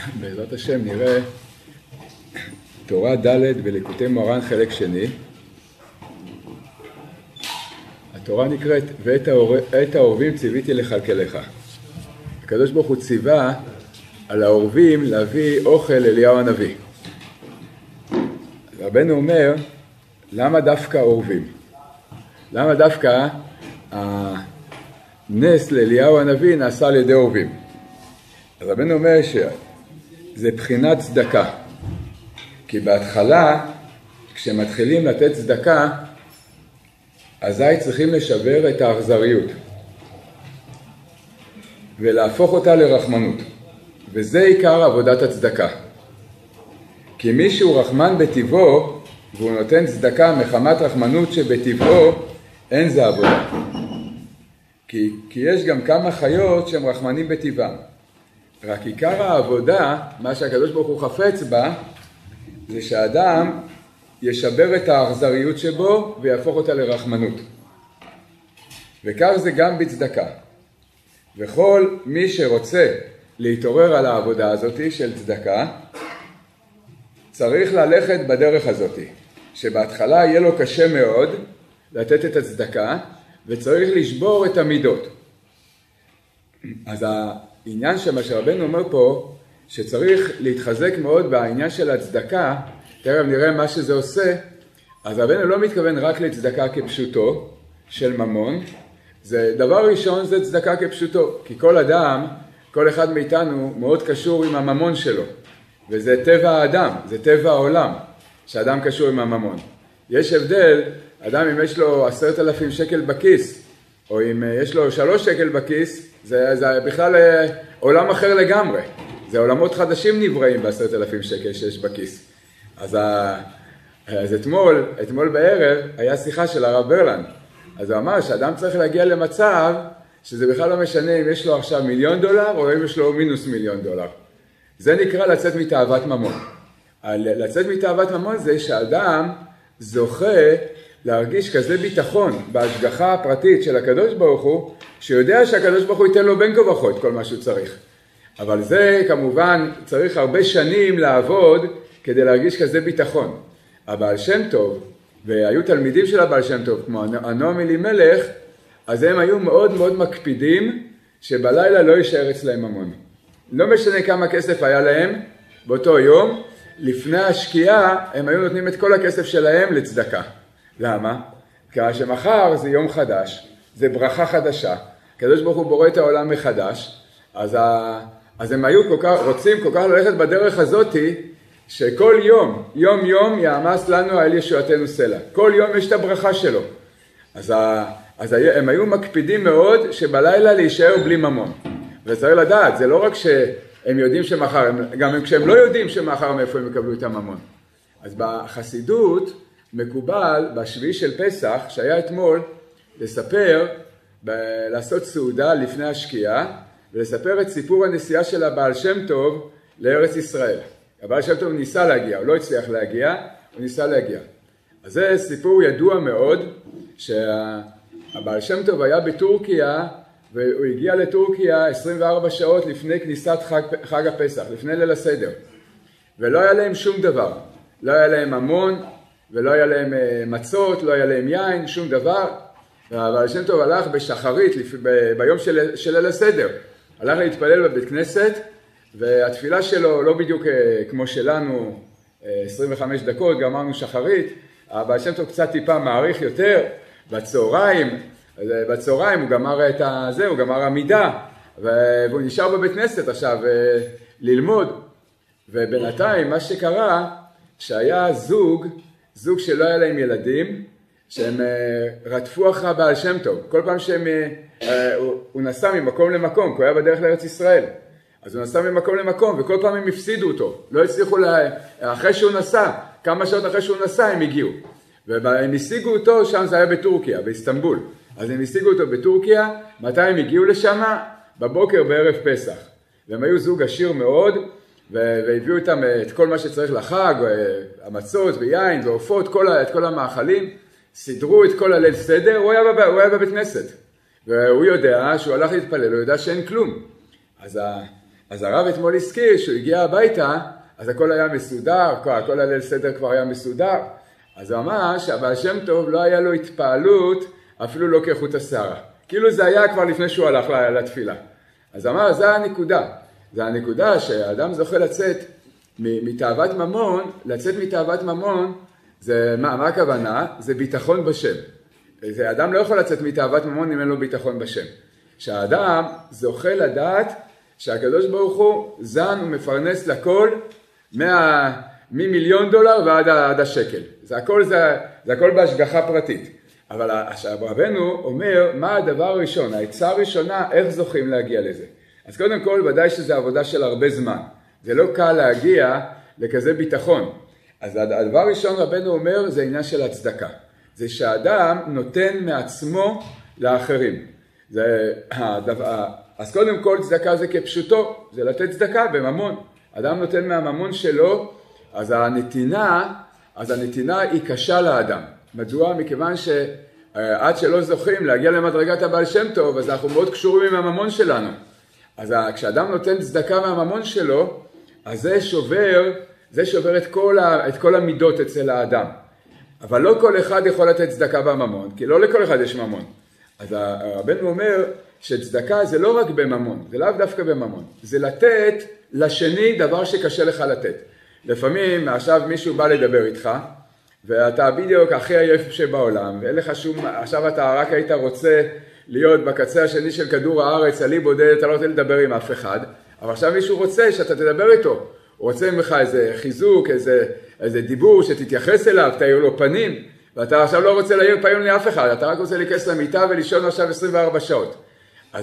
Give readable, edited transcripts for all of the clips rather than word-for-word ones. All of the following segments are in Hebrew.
בעזרת השם נראה תורה ד' בליקוטי מוהר"ן חלק שני. התורה נקראת ואת העורבים ציוויתי לכלכלך. הקדוש ברוך הוא ציווה על העורבים להביא אוכל אליהו הנביא. רבנו אומר, למה דווקא עורבים? למה דווקא הנס לאליהו הנביא נעשה על ידי עורבים? רבנו אומר שזה בחינת צדקה. כי בהתחלה, כשמתחילים לתת צדקה, אזי צריכים לשבר את האכזריות ולהפוך אותה לרחמנות. וזה עיקר עבודת הצדקה. כי מי שהוא רחמן בטבעו, והוא נותן צדקה מחמת רחמנות שבטבעו, אין זה עבודה. כי יש גם כמה חיות שהם רחמנים בטבעם. רק עיקר העבודה, מה שהקדוש ברוך הוא חפץ בה, זה שהאדם ישבר את האכזריות שבו ויהפוך אותה לרחמנות. וכך זה גם בצדקה. וכל מי שרוצה להתעורר על העבודה הזאת של צדקה, צריך ללכת בדרך הזאת, שבהתחלה יהיה לו קשה מאוד לתת את הצדקה, וצריך לשבור את המידות. אז העניין שמה שרבנו אומר פה, שצריך להתחזק מאוד בעניין של הצדקה, תכף נראה מה שזה עושה. אז רבנו לא מתכוון רק לצדקה כפשוטו של ממון. זה דבר ראשון, זה צדקה כפשוטו, כי כל אדם, כל אחד מאיתנו מאוד קשור עם הממון שלו, וזה טבע האדם, זה טבע העולם, שאדם קשור עם הממון. יש הבדל, אדם אם יש לו 10,000 שקל בכיס, או אם יש לו 3 שקל בכיס, זה בכלל עולם אחר לגמרי. זה עולמות חדשים נבראים ב10,000 שקל שיש בכיס. אז אתמול בערב היה שיחה של הרב ברלנד. אז הוא אמר שאדם צריך להגיע למצב שזה בכלל לא משנה אם יש לו עכשיו $1,000,000 או אם יש לו -$1,000,000. זה נקרא לצאת מתאוות ממון. לצאת מתאוות ממון זה שאדם זוכה להרגיש כזה ביטחון בהשגחה הפרטית של הקדוש ברוך הוא, שיודע שהקדוש ברוך הוא ייתן לו בין כה וכה את כל מה שהוא צריך. אבל זה כמובן צריך הרבה שנים לעבוד כדי להרגיש כזה ביטחון. הבעל שם טוב, והיו תלמידים של הבעל שם טוב, כמו הנועם אלימלך, אז הם היו מאוד מאוד מקפידים שבלילה לא יישאר אצלהם ממון. לא משנה כמה כסף היה להם באותו יום, לפני השקיעה הם היו נותנים את כל הכסף שלהם לצדקה. למה? כי שמחר זה יום חדש, זה ברכה חדשה, הקדוש ברוך הוא בורא את העולם מחדש, אז הם היו רוצים כל כך ללכת בדרך הזאת, שכל יום יעמס לנו על ישועתנו סלע. כל יום יש את הברכה שלו. אז הם היו מקפידים מאוד שבלילה להישאר בלי ממון. וצריך לדעת, זה לא רק שהם יודעים שמחר, גם כשהם לא יודעים שמחר מאיפה הם יקבלו את הממון. אז בחסידות מקובל בשביעי של פסח, שהיה אתמול, לעשות סעודה לפני השקיעה, ולספר את סיפור הנסיעה של הבעל שם טוב לארץ ישראל. הבעל שם טוב ניסה להגיע, הוא לא הצליח להגיע, הוא ניסה להגיע. אז זה סיפור ידוע מאוד, שהבעל שם טוב היה בטורקיה, והוא הגיע לטורקיה 24 שעות לפני כניסת חג הפסח, לפני ליל הסדר. ולא היה להם שום דבר. לא היה להם ממון, ולא היה להם מצות, לא היה להם יין, שום דבר. והבעל שם טוב הלך בשחרית ביום של ליל הסדר. הלך להתפלל בבית כנסת, והתפילה שלו לא בדיוק כמו שלנו, 25 דקות, גמרנו שחרית. הבעל שם טוב קצת טיפה מעריך יותר, בצהריים הוא גמר הוא גמר עמידה, והוא נשאר בבית כנסת עכשיו ללמוד. ובינתיים מה שקרה, שהיה זוג שלא היה להם ילדים, שהם רדפו אחרי הבעל שם טוב. כל פעם הוא נסע ממקום למקום, כי הוא היה בדרך לארץ ישראל. אז הוא נסע ממקום למקום, וכל פעם הם הפסידו אותו. לא הצליחו אחרי שהוא נסע, כמה שעות אחרי שהוא נסע הם הגיעו. והם השיגו אותו, שם זה היה בטורקיה, באיסטנבול. אז הם השיגו אותו בטורקיה, מתי הם הגיעו לשם? בבוקר בערב פסח. והם היו זוג עשיר מאוד, והביאו איתם את כל מה שצריך לחג, המצות ויין ועופות, את כל המאכלים. סידרו את כל הליל סדר, הוא היה בבית כנסת. והוא יודע שהוא הלך להתפלל, הוא יודע שאין כלום. אז אז הרב אתמול הזכיר שהוא הגיע הביתה, אז הכל היה מסודר, כל הליל סדר כבר היה מסודר. אז הוא אמר שהבעל שם טוב לא היה לו התפעלות, אפילו לא כחוט השערה. כאילו זה היה כבר לפני שהוא הלך לתפילה. אז אמר, זה הנקודה. זה הנקודה שהאדם זוכה לצאת מתאוות ממון, לצאת מתאוות ממון, זה, מה הכוונה? זה ביטחון בשם. אדם לא יכול לצאת מתאוות ממון אם אין לו ביטחון בשם. שהאדם זוכה לדעת שהקדוש ברוך הוא זן ומפרנס לכל ממיליון דולר ועד השקל. זה הכל בהשגחה פרטית. אבל רבנו אומר מה הדבר הראשון, העצה הראשונה, איך זוכים להגיע לזה. אז קודם כל ודאי שזה עבודה של הרבה זמן. זה לא קל להגיע לכזה ביטחון. אז הדבר הראשון רבנו אומר זה עניין של הצדקה. זה שהאדם נותן מעצמו לאחרים. אז קודם כל צדקה זה כפשוטו, זה לתת צדקה בממון. אדם נותן מהממון שלו, אז הנתינה היא קשה לאדם. מדוע? מכיוון שעד שלא זוכים להגיע למדרגת הבעל שם טוב, אז אנחנו מאוד קשורים עם הממון שלנו. אז כשאדם נותן צדקה מהממון שלו, אז זה שובר את כל המידות אצל האדם. אבל לא כל אחד יכול לתת צדקה בממון, כי לא לכל אחד יש ממון. אז רבנו אומר שצדקה זה לא רק בממון, זה לאו דווקא בממון. זה לתת לשני דבר שקשה לך לתת. לפעמים עכשיו מישהו בא לדבר איתך, ואתה בדיוק הכי עייף שבעולם, ואין לך שום, עכשיו אתה רק היית רוצה להיות בקצה השני של כדור הארץ, עלי בודד, אתה לא רוצה לדבר עם אף אחד, אבל עכשיו מישהו רוצה שאתה תדבר איתו, הוא רוצה ממך איזה חיזוק, איזה דיבור שתתייחס אליו, תאיר לו פנים, ואתה עכשיו לא רוצה להאיר פנים לאף אחד, אתה רק רוצה להיכנס למיטה ולישון עכשיו 24 שעות. אז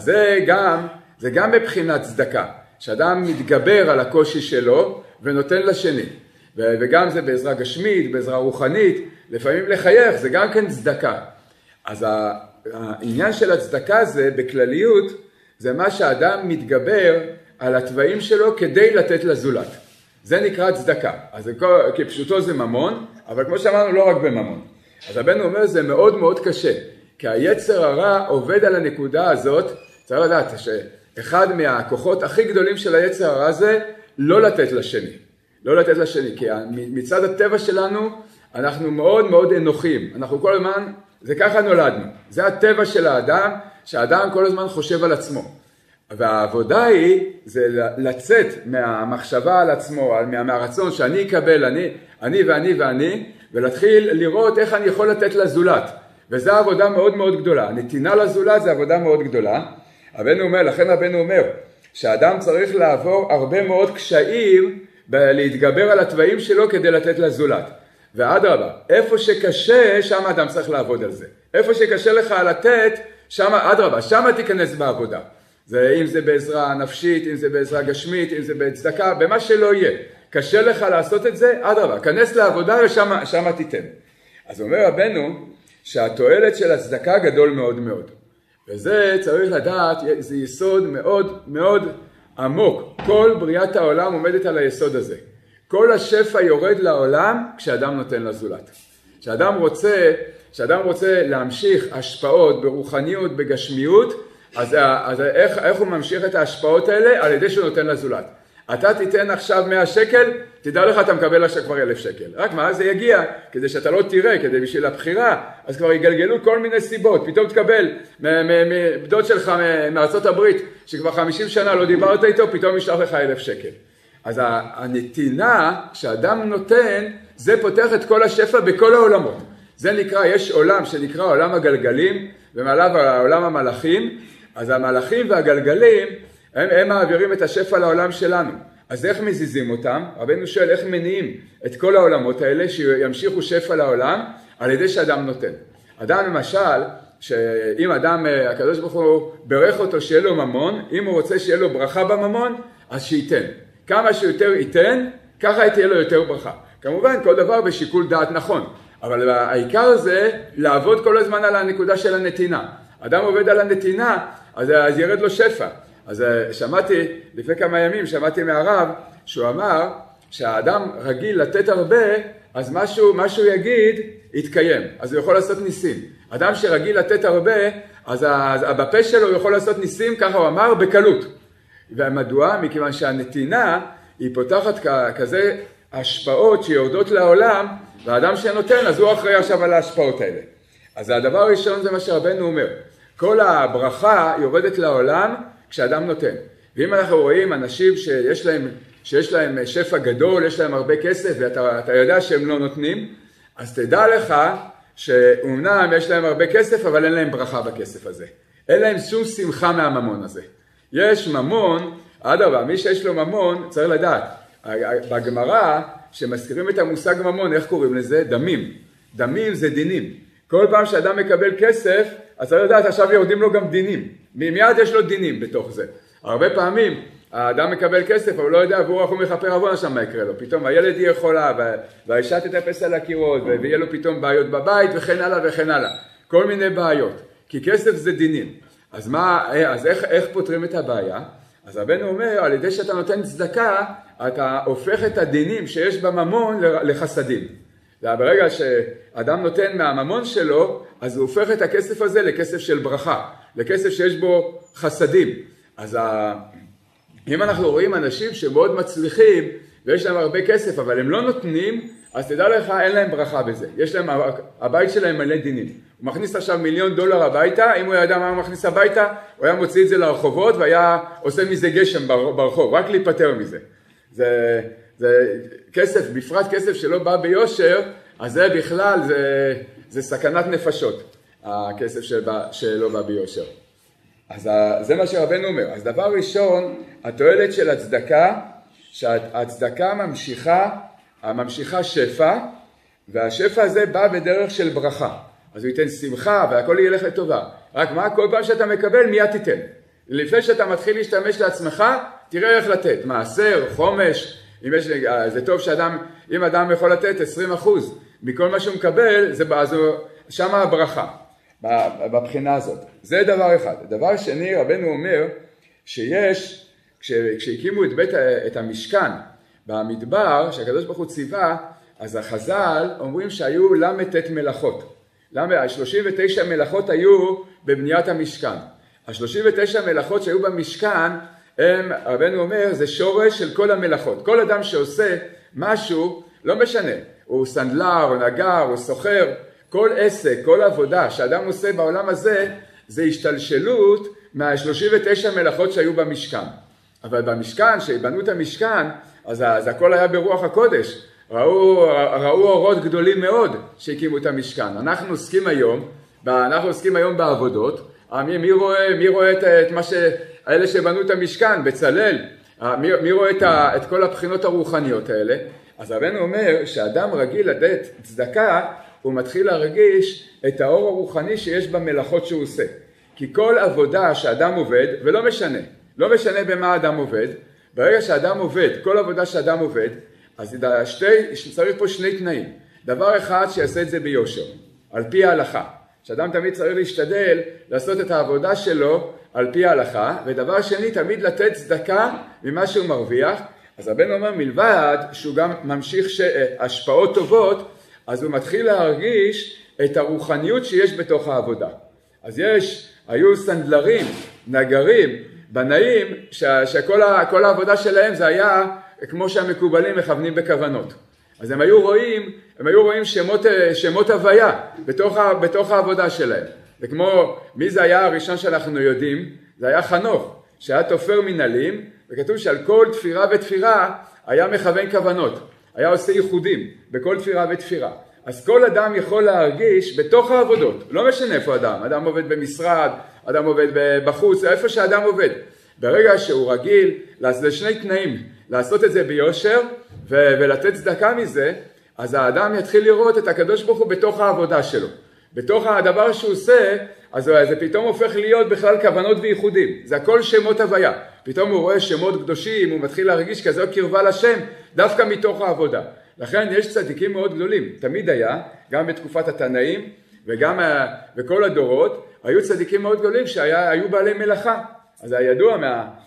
זה גם בבחינת צדקה, שאדם מתגבר על הקושי שלו ונותן לשני. וגם זה בעזרה גשמית, בעזרה רוחנית, לפעמים לחייך, זה גם כן צדקה. אז העניין של הצדקה זה, בכלליות, זה מה שהאדם מתגבר על התוואים שלו כדי לתת לזולת. זה נקרא צדקה. אז כפשוטו זה ממון, אבל כמו שאמרנו, לא רק בממון. אז רבנו אומר, זה מאוד מאוד קשה, כי היצר הרע עובד על הנקודה הזאת, צריך לדעת שאחד מהכוחות הכי גדולים של היצר הרע זה לא לתת לשני. לא לתת לשני, כי מצד הטבע שלנו אנחנו מאוד מאוד אנוכיים. אנחנו כל הזמן, זה ככה נולדנו. זה הטבע של האדם, שהאדם כל הזמן חושב על עצמו. והעבודה היא, זה לצאת מהמחשבה על עצמו, מהרצון שאני אקבל, אני ואני, ולהתחיל לראות איך אני יכול לתת לזולת. וזו עבודה מאוד מאוד גדולה. נתינה לזולת זה עבודה מאוד גדולה. לכן רבנו אומר, שהאדם צריך לעבור הרבה מאוד קשיים, להתגבר על התוואים שלו כדי לתת לזולת. ואדרבה, איפה שקשה, שם האדם צריך לעבוד על זה. איפה שקשה לך לתת, שם, אדרבה, שם תיכנס בעבודה. אם זה בעזרה נפשית, אם זה בעזרה גשמית, אם זה בצדקה, במה שלא יהיה. קשה לך לעשות את זה, אדרבה, כנס לעבודה ושם תיתן. אז אומר רבנו, שהתועלת של הצדקה גדול מאוד מאוד. וזה צריך לדעת, זה יסוד מאוד מאוד עמוק. כל בריאת העולם עומדת על היסוד הזה. כל השפע יורד לעולם כשאדם נותן לזולת. כשאדם רוצה להמשיך השפעות ברוחניות, בגשמיות, אז איך הוא ממשיך את ההשפעות האלה? על ידי שהוא נותן לזולת. אתה תיתן עכשיו 100 שקל, תדע לך אתה מקבל עכשיו כבר 1,000 שקל. רק מה? זה יגיע, כדי שאתה לא תראה, כדי בשביל הבחירה, אז כבר יגלגלו כל מיני סיבות. פתאום תקבל דוד שלך מארצות הברית, שכבר 50 שנה לא דיברת איתו, פתאום ישלח לך 1,000 שקל. אז הנתינה שאדם נותן, זה פותח את כל השפע בכל העולמות. זה נקרא, יש עולם שנקרא עולם הגלגלים, ומעליו עולם המלאכים. אז המלאכים והגלגלים, הם מעבירים את השפע לעולם שלנו. אז איך מזיזים אותם? רבנו שואל איך מניעים את כל העולמות האלה שימשיכו שפע לעולם על ידי שאדם נותן. אדם למשל, שאם אדם, הקדוש ברוך הוא ברך אותו שיהיה לו ממון, אם הוא רוצה שיהיה לו ברכה בממון, אז שייתן. כמה שיותר ייתן, ככה תהיה לו יותר ברכה. כמובן כל דבר בשיקול דעת נכון, אבל העיקר זה לעבוד כל הזמן על הנקודה של הנתינה. אדם עובד על הנתינה, אז ירד לו שפע. אז לפני כמה ימים שמעתי מהרב, שהוא אמר שהאדם רגיל לתת הרבה, אז משהו יגיד, יתקיים. אז הוא יכול לעשות ניסים. אדם שרגיל לתת הרבה, אז בפה שלו הוא יכול לעשות ניסים, ככה הוא אמר, בקלות. ומדוע? מכיוון שהנתינה היא פותחת כזה השפעות שיורדות לעולם, והאדם שנותן אז הוא אחראי עכשיו על ההשפעות האלה. אז הדבר הראשון זה מה שרבנו אומר, כל הברכה יורדת לעולם כשאדם נותן. ואם אנחנו רואים אנשים שיש להם שפע גדול, יש להם הרבה כסף ואתה יודע שהם לא נותנים, אז תדע לך שאומנם יש להם הרבה כסף אבל אין להם ברכה בכסף הזה. אין להם שום שמחה מהממון הזה. יש ממון, אדרבה, מי שיש לו ממון צריך לדעת. בגמרא שמזכירים את המושג ממון, איך קוראים לזה? דמים. דמים זה דינים. כל פעם שאדם מקבל כסף, אז צריך לדעת, עכשיו יורדים לו גם דינים. מיד יש לו דינים בתוך זה. הרבה פעמים האדם מקבל כסף, אבל הוא לא יודע, והוא רחום מכפר עוון שם מה יקרה לו. פתאום הילד יהיה חולה, והאישה תטפס על הקירות, ויהיה לו פתאום בעיות בבית, וכן הלאה וכן הלאה. כל מיני בעיות. כי כסף זה דינים. אז איך פותרים את הבעיה? אז רבנו אומר, על ידי שאתה נותן צדקה, אתה הופך את הדינים שיש בממון לחסדים. וברגע שאדם נותן מהממון שלו, אז הוא הופך את הכסף הזה לכסף של ברכה, לכסף שיש בו חסדים. אז אם אנחנו רואים אנשים שמאוד מצליחים, ויש להם הרבה כסף, אבל הם לא נותנים, אז תדע לך, אין להם ברכה בזה. יש להם, הבית שלהם מלא דינים. הוא מכניס עכשיו $1,000,000 הביתה, אם הוא ידע מה הוא מכניס הביתה, הוא היה מוציא את זה לרחובות, והיה עושה מזה גשם ברחוב, רק להיפטר מזה. זה כסף, בפרט כסף שלא בא ביושר, אז זה בכלל, זה סכנת נפשות, הכסף שלא בא ביושר. אז זה מה שרבנו אומר. אז דבר ראשון, התועלת של הצדקה, שהצדקה ממשיכה שפע, והשפע הזה בא בדרך של ברכה. אז הוא ייתן שמחה והכל ילך לטובה. רק מה? כל פעם שאתה מקבל מיד תיתן. לפני שאתה מתחיל להשתמש לעצמך, תראה איך לתת. מעשר, חומש, זה טוב אם אדם יכול לתת 20% מכל מה שהוא מקבל, אז שם הברכה, בבחינה הזאת. זה דבר אחד. דבר שני, רבנו אומר שיש, כשהקימו את המשכן במדבר, שהקדוש ברוך הוא ציווה, אז החז"ל אומרים שהיו למתת מלאכות. 39 מלאכות היו בבניית המשכן. ה-39 מלאכות שהיו במשכן, רבנו אומר, זה שורש של כל המלאכות. כל אדם שעושה משהו, לא משנה, הוא סנדלר, הוא נגר, הוא סוחר, כל עסק, כל עבודה שאדם עושה בעולם הזה, זה השתלשלות מה-39 מלאכות שהיו במשכן. אבל במשכן, שבנו את המשכן, אז הכל היה ברוח הקודש. ראו אורות גדולים מאוד שהקימו את המשכן. אנחנו עוסקים היום בעבודות. מי רואה את מה אלה שבנו את המשכן, בצלאל? מי רואה את כל הבחינות הרוחניות האלה? אז רבנו אומר שאדם רגיל לתת צדקה, הוא מתחיל להרגיש את האור הרוחני שיש במלאכות שהוא עושה. כי כל עבודה שאדם עובד, ולא משנה במה אדם עובד, ברגע שאדם עובד, כל עבודה שאדם עובד, אז צריך פה שני תנאים. דבר אחד, שיעשה את זה ביושר, על פי ההלכה. שאדם תמיד צריך להשתדל לעשות את העבודה שלו על פי ההלכה, ודבר שני, תמיד לתת צדקה ממה שהוא מרוויח. אז רבנו אומר, מלבד שהוא גם ממשיך השפעות טובות, אז הוא מתחיל להרגיש את הרוחניות שיש בתוך העבודה. אז היו סנדלרים, נגרים, בנאים, שכל העבודה שלהם זה היה כמו שהמקובלים מכוונים בכוונות. אז הם היו רואים שמות הוויה בתוך העבודה שלהם. וכמו, מי זה היה הראשון שאנחנו יודעים? זה היה חנוך, שהיה תופר מנהלים, וכתוב שעל כל תפירה ותפירה היה מכוון כוונות. היה עושה ייחודים בכל תפירה ותפירה. אז כל אדם יכול להרגיש בתוך העבודות, לא משנה איפה אדם עובד במשרד, אדם עובד בחוץ, איפה שאדם עובד. ברגע שהוא רגיל, זה שני תנאים, לעשות את זה ביושר ולתת צדקה מזה, אז האדם יתחיל לראות את הקדוש ברוך הוא בתוך העבודה שלו. בתוך הדבר שהוא עושה, אז זה פתאום הופך להיות בכלל כוונות וייחודים. זה הכל שמות הוויה. פתאום הוא רואה שמות קדושים, הוא מתחיל להרגיש כזו קרבה לשם, דווקא מתוך העבודה. לכן יש צדיקים מאוד גדולים. תמיד היה, גם בתקופת התנאים, וגם בכל הדורות, היו צדיקים מאוד גדולים שהיו בעלי מלאכה. אז היה ידוע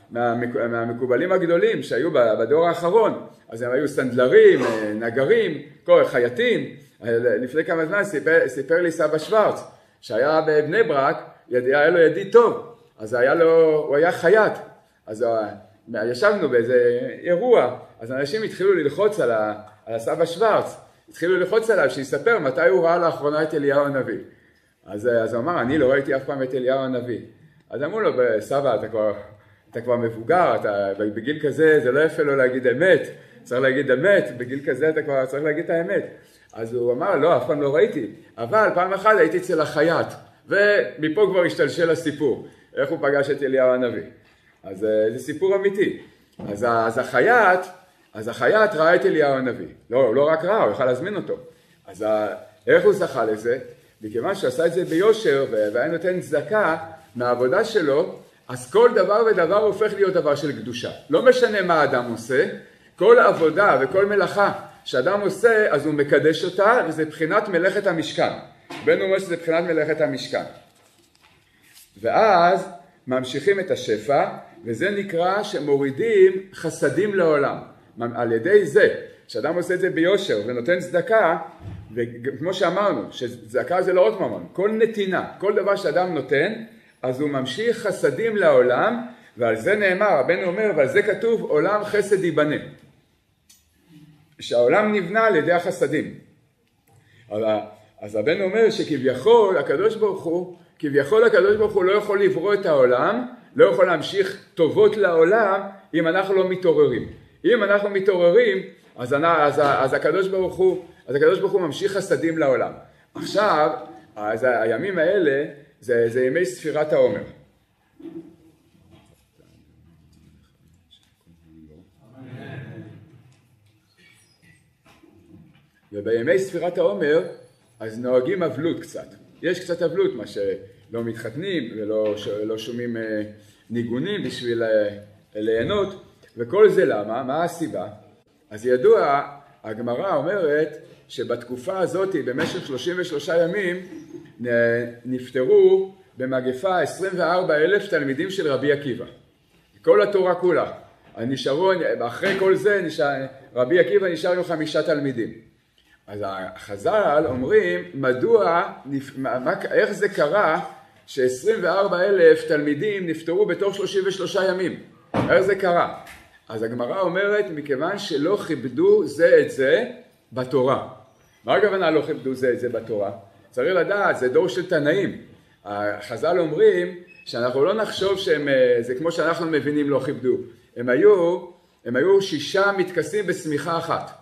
מהמקובלים הגדולים שהיו בדור האחרון. אז הם היו סנדלרים, נגרים, חייטים. לפני כמה זמן סיפר לי סבא שוורץ, שהיה בבני ברק, היה לו ידיד טוב, אז הוא היה חייט. אז ישבנו באיזה אירוע, אז אנשים התחילו ללחוץ על הסבא שוורץ, התחילו ללחוץ עליו שיספר מתי הוא ראה לאחרונה את אליהו הנביא. אז הוא אמר, אני לא ראיתי אף פעם את אליהו הנביא. אז אמרו לו, סבא, אתה כבר מבוגר, בגיל כזה זה לא יפה לו להגיד אמת, צריך להגיד אמת, בגיל כזה אתה כבר צריך להגיד את האמת. אז הוא אמר, לא, אף פעם לא ראיתי, אבל פעם אחת הייתי אצל החייט, ומפה כבר השתלשל הסיפור, איך הוא פגש את אליהו הנביא. אז זה סיפור אמיתי. אז החייט ראה את אליהו הנביא. לא רק ראה, הוא יכל להזמין אותו. אז איך הוא זכה לזה? מכיוון שהוא עשה את זה ביושר, והיה נותן צדקה מהעבודה שלו, אז כל דבר ודבר הופך להיות דבר של קדושה. לא משנה מה האדם עושה, כל עבודה וכל מלאכה שאדם עושה, אז הוא מקדש אותה, וזה בחינת מלאכת המשכן. בן אומר שזה בחינת מלאכת המשכן. ואז ממשיכים את השפע, וזה נקרא שמורידים חסדים לעולם. על ידי זה, שאדם עושה את זה ביושר ונותן צדקה, וכמו שאמרנו, שצדקה זה לא רק ממון, כל נתינה, כל דבר שאדם נותן, אז הוא ממשיך חסדים לעולם, ועל זה נאמר, רבנו אומר, ועל זה כתוב, עולם חסד ייבנה. שהעולם נבנה על ידי החסדים. אז רבנו אומר שכביכול הקדוש ברוך הוא לא יכול לברוא את העולם, לא יכול להמשיך טובות לעולם אם אנחנו לא מתעוררים. אם אנחנו מתעוררים, אז הקדוש ברוך הוא ממשיך חסדים לעולם. עכשיו, אז הימים האלה זה ימי ספירת העומר. ובימי ספירת העומר אז נוהגים אבלות קצת. יש קצת אבלות, מה שלא מתחתנים ולא שומעים ניגונים בשביל ליהנות, וכל זה למה? מה הסיבה? אז ידוע, הגמרא אומרת שבתקופה הזאת במשך 33 ימים נפטרו במגפה 24,000 תלמידים של רבי עקיבא. כל התורה כולה. אחרי כל זה רבי עקיבא נשאר עם 5 תלמידים. אז החז"ל אומרים, איך זה קרה ש24,000 תלמידים נפטרו בתוך 33 ימים? איך זה קרה? אז הגמרא אומרת, מכיוון שלא כיבדו זה את זה בתורה. מה הכוונה לא כיבדו זה את זה בתורה? צריך לדעת, זה דור של תנאים. החז"ל אומרים שאנחנו לא נחשוב זה כמו שאנחנו מבינים לא כיבדו. הם היו 6 מתכסים בשמיכה אחת.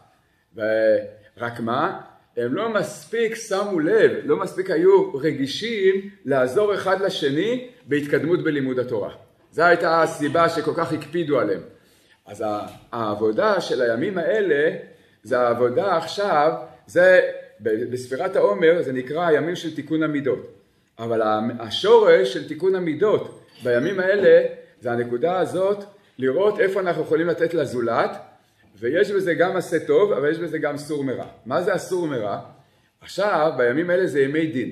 רק מה? הם לא מספיק שמו לב, לא מספיק היו רגישים לעזור אחד לשני בהתקדמות בלימוד התורה. זו הייתה הסיבה שכל כך הקפידו עליהם. אז העבודה של הימים האלה, זה העבודה עכשיו, זה בספירת העומר, זה נקרא הימים של תיקון המידות. אבל השורש של תיקון המידות בימים האלה, זה הנקודה הזאת, לראות איפה אנחנו יכולים לתת לזולת, ויש בזה גם עשה טוב, אבל יש בזה גם סור מרע. מה זה הסור מרע? עכשיו, בימים האלה זה ימי דין,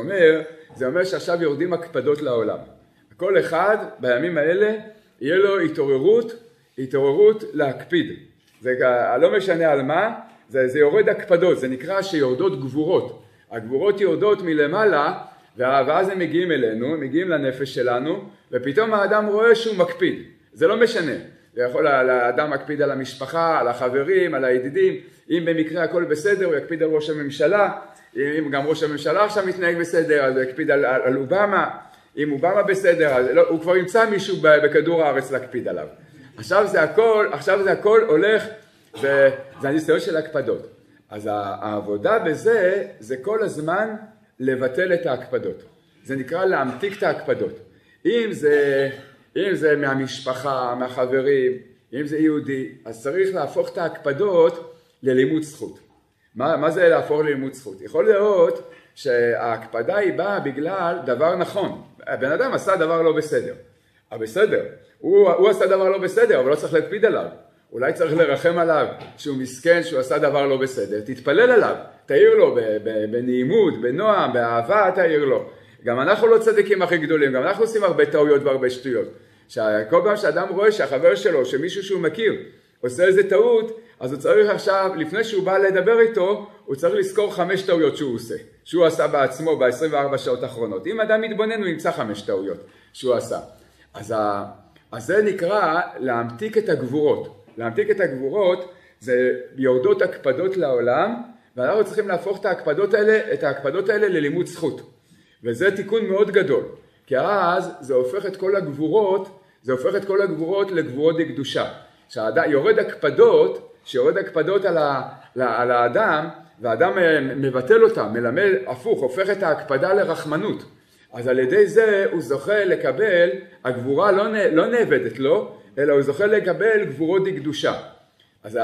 זה אומר שעכשיו יורדים הקפדות לעולם. כל אחד בימים האלה יהיה לו התעוררות להקפיד. זה לא משנה על מה, זה יורד הקפדות, זה נקרא שיורדות גבורות. הגבורות יורדות מלמעלה, ואז הם מגיעים אלינו, הם מגיעים לנפש שלנו, ופתאום האדם רואה שהוא מקפיד. זה לא משנה. זה יכול האדם מקפיד על המשפחה, על החברים, על הידידים. אם במקרה הכל בסדר, הוא יקפיד על ראש הממשלה. אם גם ראש הממשלה עכשיו מתנהג בסדר, אז הוא יקפיד על אובמה. אם אובמה בסדר, אז לא, הוא כבר ימצא מישהו בכדור הארץ להקפיד עליו. עכשיו זה הכל הולך, זה הניסיון של הקפדות. אז העבודה בזה, זה כל הזמן לבטל את ההקפדות. זה נקרא להמתיק את ההקפדות. אם זה מהמשפחה, מהחברים, אם זה יהודי, אז צריך להפוך את ההקפדות ללימוד זכות. מה זה להפוך ללימוד זכות? יכול להיות שההקפדה היא באה בגלל דבר נכון. הבן אדם עשה דבר לא בסדר. אבל בסדר, הוא עשה דבר לא בסדר, אבל לא צריך להקפיד עליו. אולי צריך לרחם עליו שהוא מסכן, שהוא עשה דבר לא בסדר. תתפלל עליו, תעיר לו בנעימות, בנועם, באהבה, תעיר לו. גם אנחנו לא צדיקים הכי גדולים, גם אנחנו עושים הרבה טעויות והרבה שטויות. כל פעם שאדם רואה שהחבר שלו, שמישהו שהוא מכיר, עושה איזה טעות, אז הוא צריך עכשיו, לפני שהוא בא לדבר איתו, הוא צריך לזכור 5 טעויות שהוא עושה, שהוא עשה בעצמו ב-24 שעות האחרונות. אם אדם מתבונן, הוא ימצא 5 טעויות שהוא עשה. אז אז זה נקרא להמתיק את הגבורות. להמתיק את הגבורות זה יורדות הקפדות לעולם, ואנחנו צריכים להפוך את ההקפדות האלה ללימוד זכות. וזה תיקון מאוד גדול, כי אז זה הופך את כל הגבורות לגבורות דקדושה. שיורד הקפדות על האדם, והאדם מבטל אותה, מלמד הפוך, הופך את ההקפדה לרחמנות. אז על ידי זה הוא זוכה לקבל, הגבורה לא נאבדת לו, אלא הוא זוכה לקבל גבורות דקדושה. אז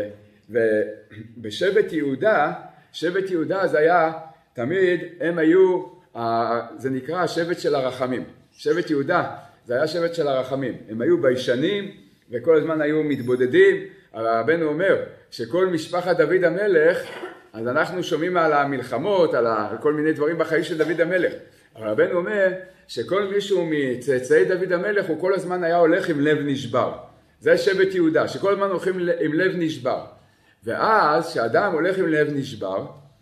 בשבט יהודה, שבט יהודה זה היה, תמיד הם היו, זה נקרא השבט של הרחמים. שבט יהודה זה היה שבט של הרחמים. הם היו ביישנים וכל הזמן היו מתבודדים. רבנו אומר שכל משפחת דוד המלך, אז אנחנו שומעים על המלחמות, על כל מיני דברים בחיים של דוד המלך. אבל רבנו אומר שכל מישהו מצאצאי דוד המלך הוא כל הזמן היה הולך עם לב נשבר. זה שבט יהודה, שכל הזמן הולכים עם לב נשבר. ואז כשאדם הולך עם לב נשבר,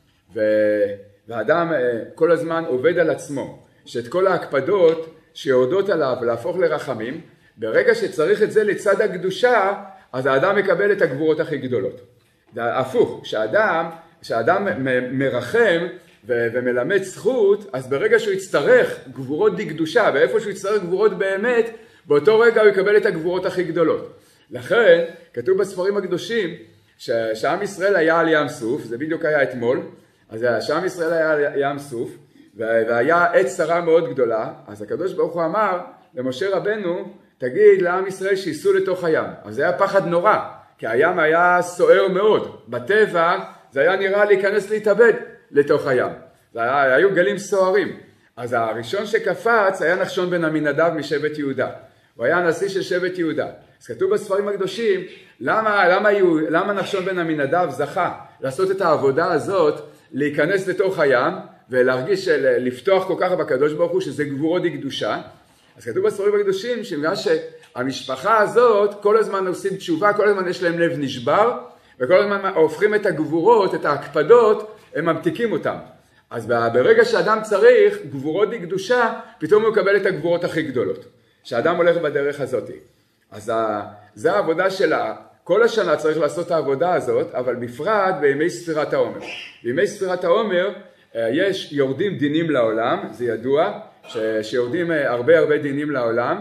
והאדם כל הזמן עובד על עצמו, שאת כל ההקפדות שיורדות עליו להפוך לרחמים, ברגע שצריך את זה לצד הקדושה, אז האדם מקבל את הגבורות הכי גדולות. הפוך, כשאדם מרחם ומלמד זכות, אז ברגע שהוא יצטרך גבורות דקדושה, ואיפה שהוא יצטרך גבורות באמת, באותו רגע הוא יקבל את הגבורות הכי גדולות. לכן, כתוב בספרים הקדושים, שעם ישראל היה על ים סוף, זה בדיוק היה אתמול, אז שעם ישראל היה על ים סוף, והיה עת צרה מאוד גדולה, אז הקדוש ברוך הוא אמר למשה רבנו, תגיד לעם ישראל שיסעו לתוך הים. אז זה היה פחד נורא, כי הים היה סוער מאוד. בטבע זה היה נראה להיכנס להתאבד לתוך הים. היו גלים סוערים. אז הראשון שקפץ היה נחשון בן עמינדב משבט יהודה. הוא היה הנשיא של שבט יהודה. אז כתוב בספרים הקדושים, למה נחשון בן עמינדב זכה לעשות את העבודה הזאת, להיכנס לתוך הים, ולהרגיש לפתוח כל כך בקדוש ברוך הוא, שזה גבורות דקדושה. אז כתוב בספרים הקדושים, שבגלל שהמשפחה הזאת, כל הזמן עושים תשובה, כל הזמן יש להם לב נשבר, וכל הזמן הופכים את הגבורות, את ההקפדות, הם ממתיקים אותם. אז ברגע שאדם צריך גבורות דקדושה, פתאום הוא מקבל את הגבורות הכי גדולות. שאדם הולך בדרך הזאת. אז זה העבודה שלה. כל השנה צריך לעשות את העבודה הזאת, אבל בפרט בימי ספירת העומר. בימי ספירת העומר יורדים דינים לעולם, זה ידוע, שיורדים הרבה דין לעולם,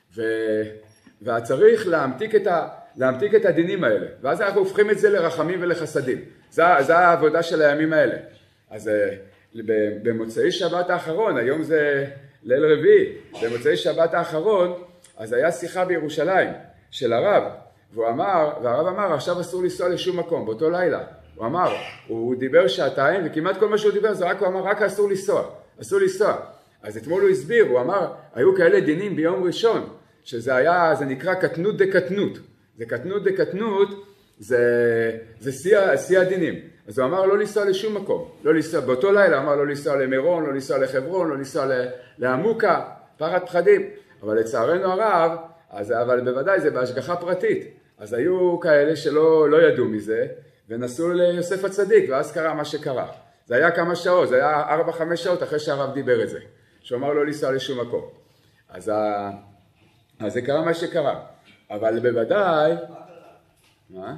וצריך להמתיק את הדינים האלה. ואז אנחנו הופכים את זה לרחמים ולחסדים. זה העבודה של הימים האלה. אז במוצאי שבת האחרון, היום זה ליל רביעי, במוצאי שבת האחרון, אז היה שיחה בירושלים של הרב, והרב אמר, עכשיו אסור לנסוע לשום מקום, באותו לילה. הוא דיבר שעתיים, וכמעט כל מה שהוא דיבר, הוא אמר, רק אסור לנסוע. אז אתמול הוא הסביר, הוא אמר, היו כאלה דינים ביום ראשון, זה נקרא קטנות דקטנות. זה קטנות דקטנות, זה שיא הדינים. אז הוא אמר לא לנסוע לשום מקום, באותו לילה אמר לא לנסוע למירון, לא לנסוע לחברון, לא לנסוע לעמוקה, פחד פחדים. אבל לצערנו הרב, אבל בוודאי זה בהשגחה פרטית. אז היו כאלה שלא ידעו מזה, ונסעו ליוסף הצדיק, ואז קרה מה שקרה. זה היה כמה שעות, זה היה 4-5 שעות אחרי שהרב דיבר את זה. שהוא אמר לא לנסוע לשום מקום. אז זה קרה מה שקרה. אבל בוודאי... מה?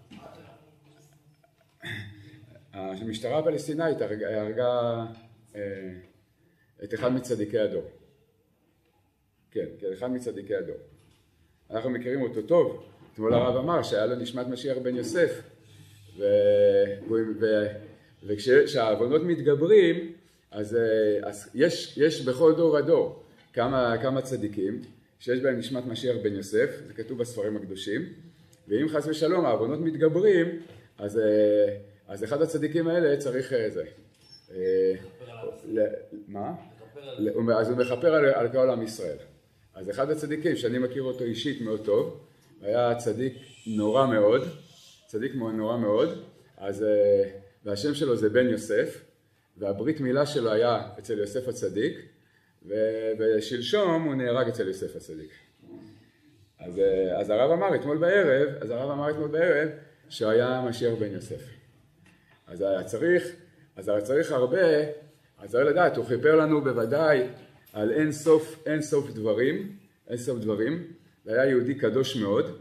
המשטרה הפלסטינאית הרגה את אחד מצדיקי הדור. כן, אחד מצדיקי הדור. אנחנו מכירים אותו טוב. אתמול הרב אמר שהיה לו נשמת משיח בן יוסף, וכשהעוונות מתגברים, אז יש בכל דור ודור כמה צדיקים שיש בהם נשמת משיח בן יוסף, זה כתוב בספרים הקדושים, ואם חס ושלום העוונות מתגברים, אז אחד הצדיקים האלה צריך זה. מה? אז הוא מכפר על כל עם ישראל. אז אחד הצדיקים שאני מכיר אותו אישית מאוד טוב, היה צדיק נורא מאוד, והשם שלו זה בן יוסף, והברית מילה שלו היה אצל יוסף הצדיק, ושלשום הוא נהרג אצל יוסף הצדיק. אז הרב אמר אתמול בערב, שהוא היה משיח בן יוסף. אז היה צריך הרבה, אז צריך לדעת, הוא חיפר לנו בוודאי על אין סוף דברים, והיה יהודי קדוש מאוד,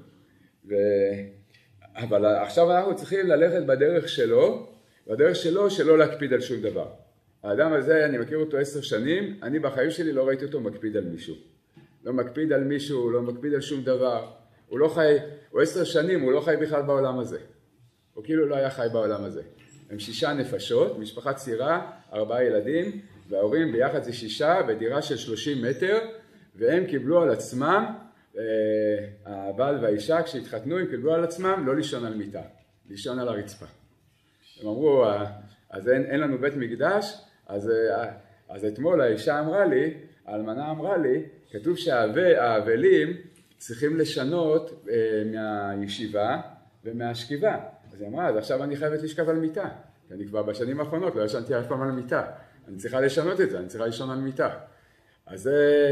אבל עכשיו אנחנו צריכים ללכת בדרך שלו שלא להקפיד על שום דבר. האדם הזה, אני מכיר אותו 10 שנים, אני בחיים שלי לא ראיתי אותו מקפיד על מישהו. לא מקפיד על מישהו, לא מקפיד על שום דבר. הוא לא חי, הוא 10 שנים, הוא לא חי בכלל בעולם הזה. הוא כאילו לא היה חי בעולם הזה. הם 6 נפשות, משפחה צעירה, 4 ילדים, וההורים ביחד זה 6 בדירה של 30 מטר, והם קיבלו על עצמם, הבעל והאישה כשהתחתנו, הם קיבלו על עצמם לא לישון על מיטה, לישון על הרצפה. הם אמרו, אז אין לנו בית מקדש, אז אתמול האישה אמרה לי, האלמנה אמרה לי, כתוב שהאבלים צריכים לשנות מהישיבה ומהשכיבה. אז היא אמרה, אז עכשיו אני חייבת לשכב על מיטה. כי אני כבר בשנים האחרונות לא ישנתי אף פעם על מיטה. אני צריכה לשנות את זה, אני צריכה לישון על מיטה. אז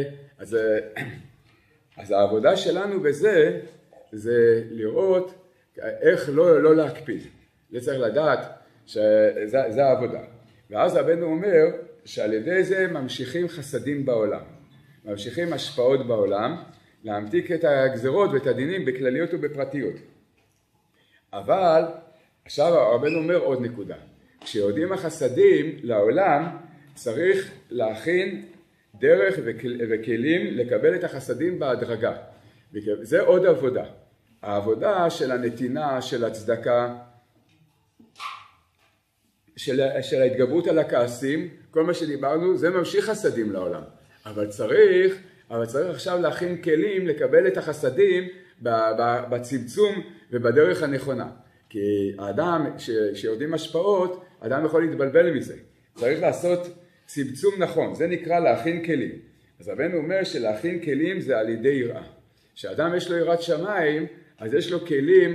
העבודה שלנו בזה, זה לראות איך לא להקפיד. זה צריך לדעת שזה העבודה. ואז רבנו אומר שעל ידי זה ממשיכים חסדים בעולם. ממשיכים השפעות בעולם, להמתיק את הגזרות ואת הדינים בכלליות ובפרטיות. אבל עכשיו רבנו אומר עוד נקודה. כשיורדים החסדים לעולם, צריך להכין דרך וכלים לקבל את החסדים בהדרגה. זה עוד עבודה. העבודה של הנתינה, של הצדקה, של ההתגברות על הכעסים, כל מה שדיברנו, זה ממשיך חסדים לעולם. אבל צריך עכשיו להכין כלים לקבל את החסדים בצמצום ובדרך הנכונה. כי האדם, שיורדים השפעות, האדם יכול להתבלבל מזה. צריך לעשות צמצום נכון, זה נקרא להכין כלים. אז רבנו אומר שלהכין כלים זה על ידי יראה. כשאדם יש לו יראת שמיים, אז יש לו כלים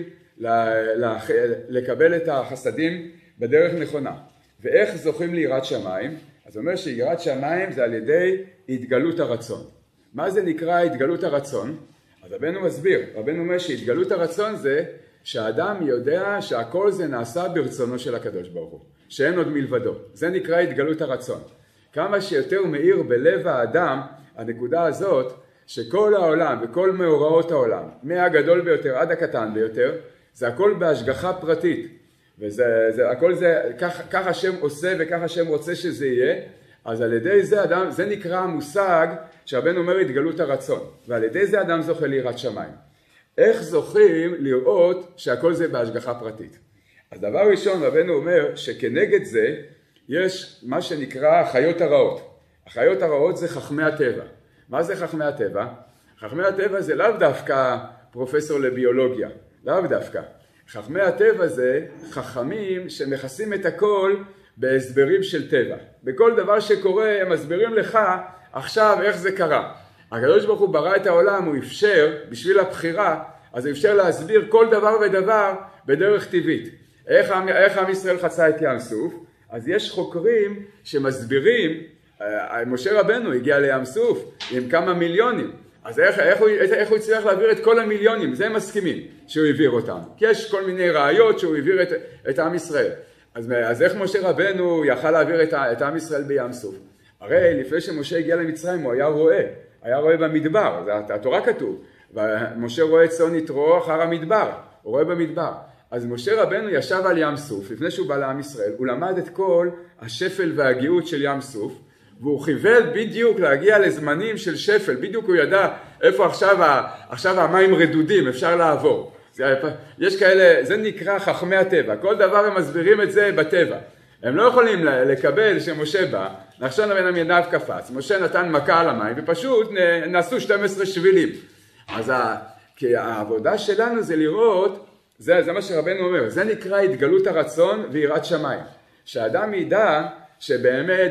לקבל את החסדים בדרך נכונה. ואיך זוכים ליראת שמיים? אז הוא אומר שיראת שמיים זה על ידי התגלות הרצון. מה זה נקרא התגלות הרצון? אז רבנו מסביר, רבנו אומר שהתגלות הרצון זה שהאדם יודע שהכל זה נעשה ברצונו של הקדוש ברוך הוא, שאין עוד מלבדו. זה נקרא התגלות הרצון. כמה שיותר מאיר בלב האדם הנקודה הזאת, שכל העולם וכל מאורעות העולם, מהגדול ביותר עד הקטן ביותר, זה הכל בהשגחה פרטית. הכל זה, כך השם עושה וכך השם רוצה שזה יהיה. אז על ידי זה אדם, זה נקרא המושג שהרבנו אומר התגלות הרצון. ועל ידי זה אדם זוכה ליראת שמיים. איך זוכים לראות שהכל זה בהשגחה פרטית? אז דבר ראשון רבנו אומר שכנגד זה יש מה שנקרא חיות הרעות. החיות הרעות זה חכמי הטבע. מה זה חכמי הטבע? חכמי הטבע זה לאו דווקא פרופסור לביולוגיה, לאו דווקא. חכמי הטבע זה חכמים שמכסים את הכל בהסברים של טבע. בכל דבר שקורה הם מסבירים לך עכשיו איך זה קרה. הקדוש ברוך הוא ברא את העולם, הוא אפשר בשביל הבחירה, אז הוא אפשר להסביר כל דבר ודבר בדרך טבעית. איך עם ישראל חצה את ים סוף? אז יש חוקרים שמסבירים, משה רבנו הגיע לים סוף עם כמה מיליונים, אז איך הוא הצליח להעביר את כל המיליונים? זה הם מסכימים שהוא העביר אותם, כי יש כל מיני ראיות שהוא העביר את עם ישראל. אז איך משה רבנו יכל להעביר את עם ישראל בים סוף? הרי לפני שמשה הגיע למצרים הוא היה רואה במדבר, זה התורה כתוב, ומשה רואה צאן יתרו אחר המדבר, הוא רואה במדבר. אז משה רבנו ישב על ים סוף, לפני שהוא בא לעם ישראל, הוא למד את כל השפל והגאות של ים סוף, והוא חיבל בדיוק להגיע לזמנים של שפל, בדיוק הוא ידע איפה עכשיו המים רדודים, אפשר לעבור. יש כאלה, זה נקרא חכמי הטבע, כל דבר הם מסבירים את זה בטבע. הם לא יכולים לקבל שמשה בא, נחשון בן עמינדב קפץ, משה נתן מכה על המים ופשוט נעשו 12 שבילים. אז כי העבודה שלנו זה לראות, זה מה שרבנו אומר, זה נקרא התגלות הרצון ויראת שמיים. שהאדם ידע שבאמת,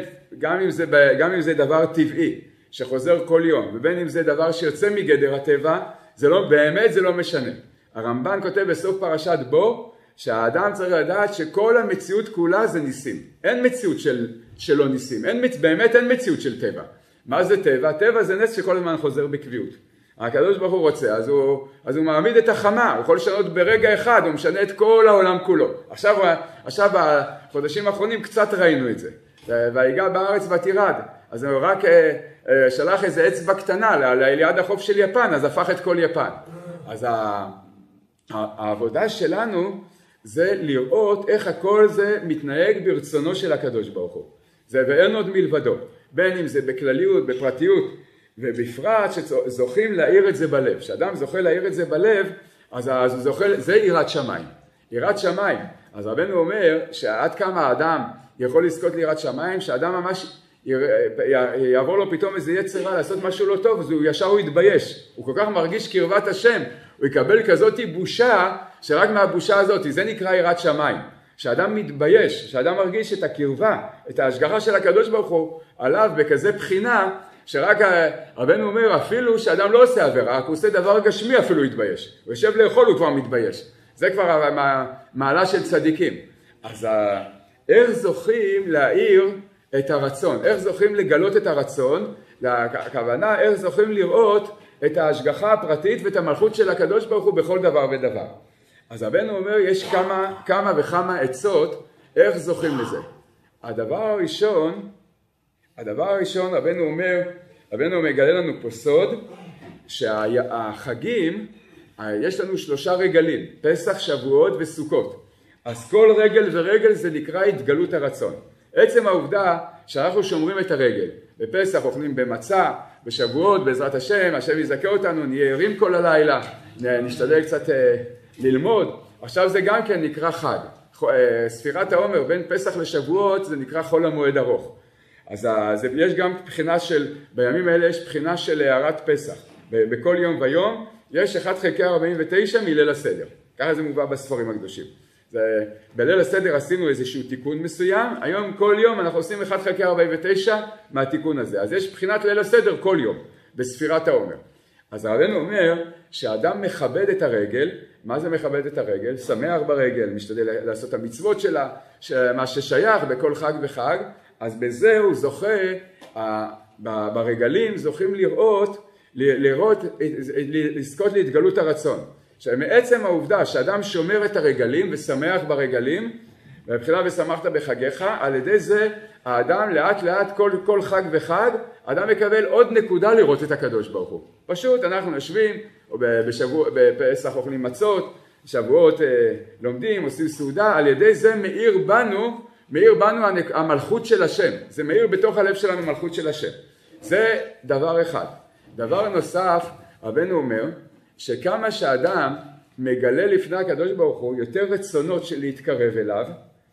גם אם זה דבר טבעי, שחוזר כל יום, ובין אם זה דבר שיוצא מגדר הטבע, באמת זה לא משנה. הרמב"ן כותב בסוף פרשת בו, שהאדם צריך לדעת שכל המציאות כולה זה ניסים. אין מציאות שלא ניסים, באמת אין מציאות של טבע. מה זה טבע? טבע זה נס שכל הזמן חוזר בקביעות. הקדוש ברוך הוא רוצה, אז הוא מעמיד את החמה, הוא יכול לשנות ברגע אחד, הוא משנה את כל העולם כולו. עכשיו בחודשים האחרונים קצת ראינו את זה. והיגע בארץ ותירד. אז הוא רק שלח איזה אצבע קטנה ליד החוף של יפן, אז הפך את כל יפן. אז העבודה שלנו זה לראות איך הכל זה מתנהג ברצונו של הקדוש ברוך הוא. זה ואין עוד מלבדו, בין אם זה בכלליות, בפרטיות, ובפרט שזוכים להעיר את זה בלב. כשאדם זוכה להעיר את זה בלב, אז הוא זוכה, זה יראת שמיים. יראת שמיים. אז רבנו אומר שעד כמה האדם יכול לזכות ליראת שמיים, שהאדם ממש יעבור לו פתאום איזה יצר רע לעשות משהו לא טוב, אז הוא ישר יתבייש. הוא כל כך מרגיש קרבת השם, הוא יקבל כזאת בושה, שרק מהבושה הזאת, זה נקרא יראת שמיים. שאדם מתבייש, שאדם מרגיש את הקרבה, את ההשגחה של הקדוש ברוך הוא עליו בכזה בחינה, שרק רבנו אומר אפילו שאדם לא עושה עבירה, רק הוא עושה דבר גשמי אפילו יתבייש. הוא יושב לאכול הוא כבר מתבייש. זה כבר מעלה של צדיקים. אז איך זוכים להאיר את הרצון? איך זוכים לגלות את הרצון? הכוונה איך זוכים לראות את ההשגחה הפרטית ואת המלכות של הקדוש ברוך הוא בכל דבר ודבר. אז רבנו אומר יש כמה וכמה עצות איך זוכים לזה. הדבר הראשון רבנו מגלה לנו פה סוד שהחגים יש לנו 3 רגלים, פסח, שבועות וסוכות. אז כל רגל ורגל זה נקרא התגלות הרצון. עצם העובדה שאנחנו שומרים את הרגל, בפסח אוכלים במצה, בשבועות בעזרת השם, השם יזכה אותנו, נהיה ערים כל הלילה, נשתדל קצת ללמוד. עכשיו זה גם כן נקרא חג. ספירת העומר בין פסח לשבועות זה נקרא חול המועד ארוך. אז יש גם בחינה של, בימים האלה יש בחינה של הערת פסח. בכל יום ויום יש 1/49 מליל הסדר. ככה זה מובא בספרים הקדושים. בליל הסדר עשינו איזשהו תיקון מסוים, היום כל יום אנחנו עושים 1/49 מהתיקון הזה. אז יש בחינת ליל הסדר כל יום בספירת העומר. אז רבנו אומר שהאדם מכבד את הרגל. מה זה מכבד את הרגל? שמח ברגל, משתדל לעשות המצוות שלה, מה ששייך בכל חג וחג. אז בזה הוא זוכה, ברגלים זוכים לזכות להתגלות הרצון. שמעצם העובדה שאדם שומר את הרגלים ושמח ברגלים, ובחילה ושמחת בחגיך, על ידי זה האדם לאט לאט כל חג וחג, האדם מקבל עוד נקודה לראות את הקדוש ברוך הוא. פשוט אנחנו יושבים, או בפסח אוכלים מצות, שבועות לומדים, עושים סעודה, על ידי זה מאיר בנו המלכות של השם. זה מאיר בתוך הלב שלנו מלכות של השם. זה דבר אחד. דבר נוסף, רבנו אומר, שכמה שאדם מגלה לפני הקדוש ברוך הוא יותר רצונות של להתקרב אליו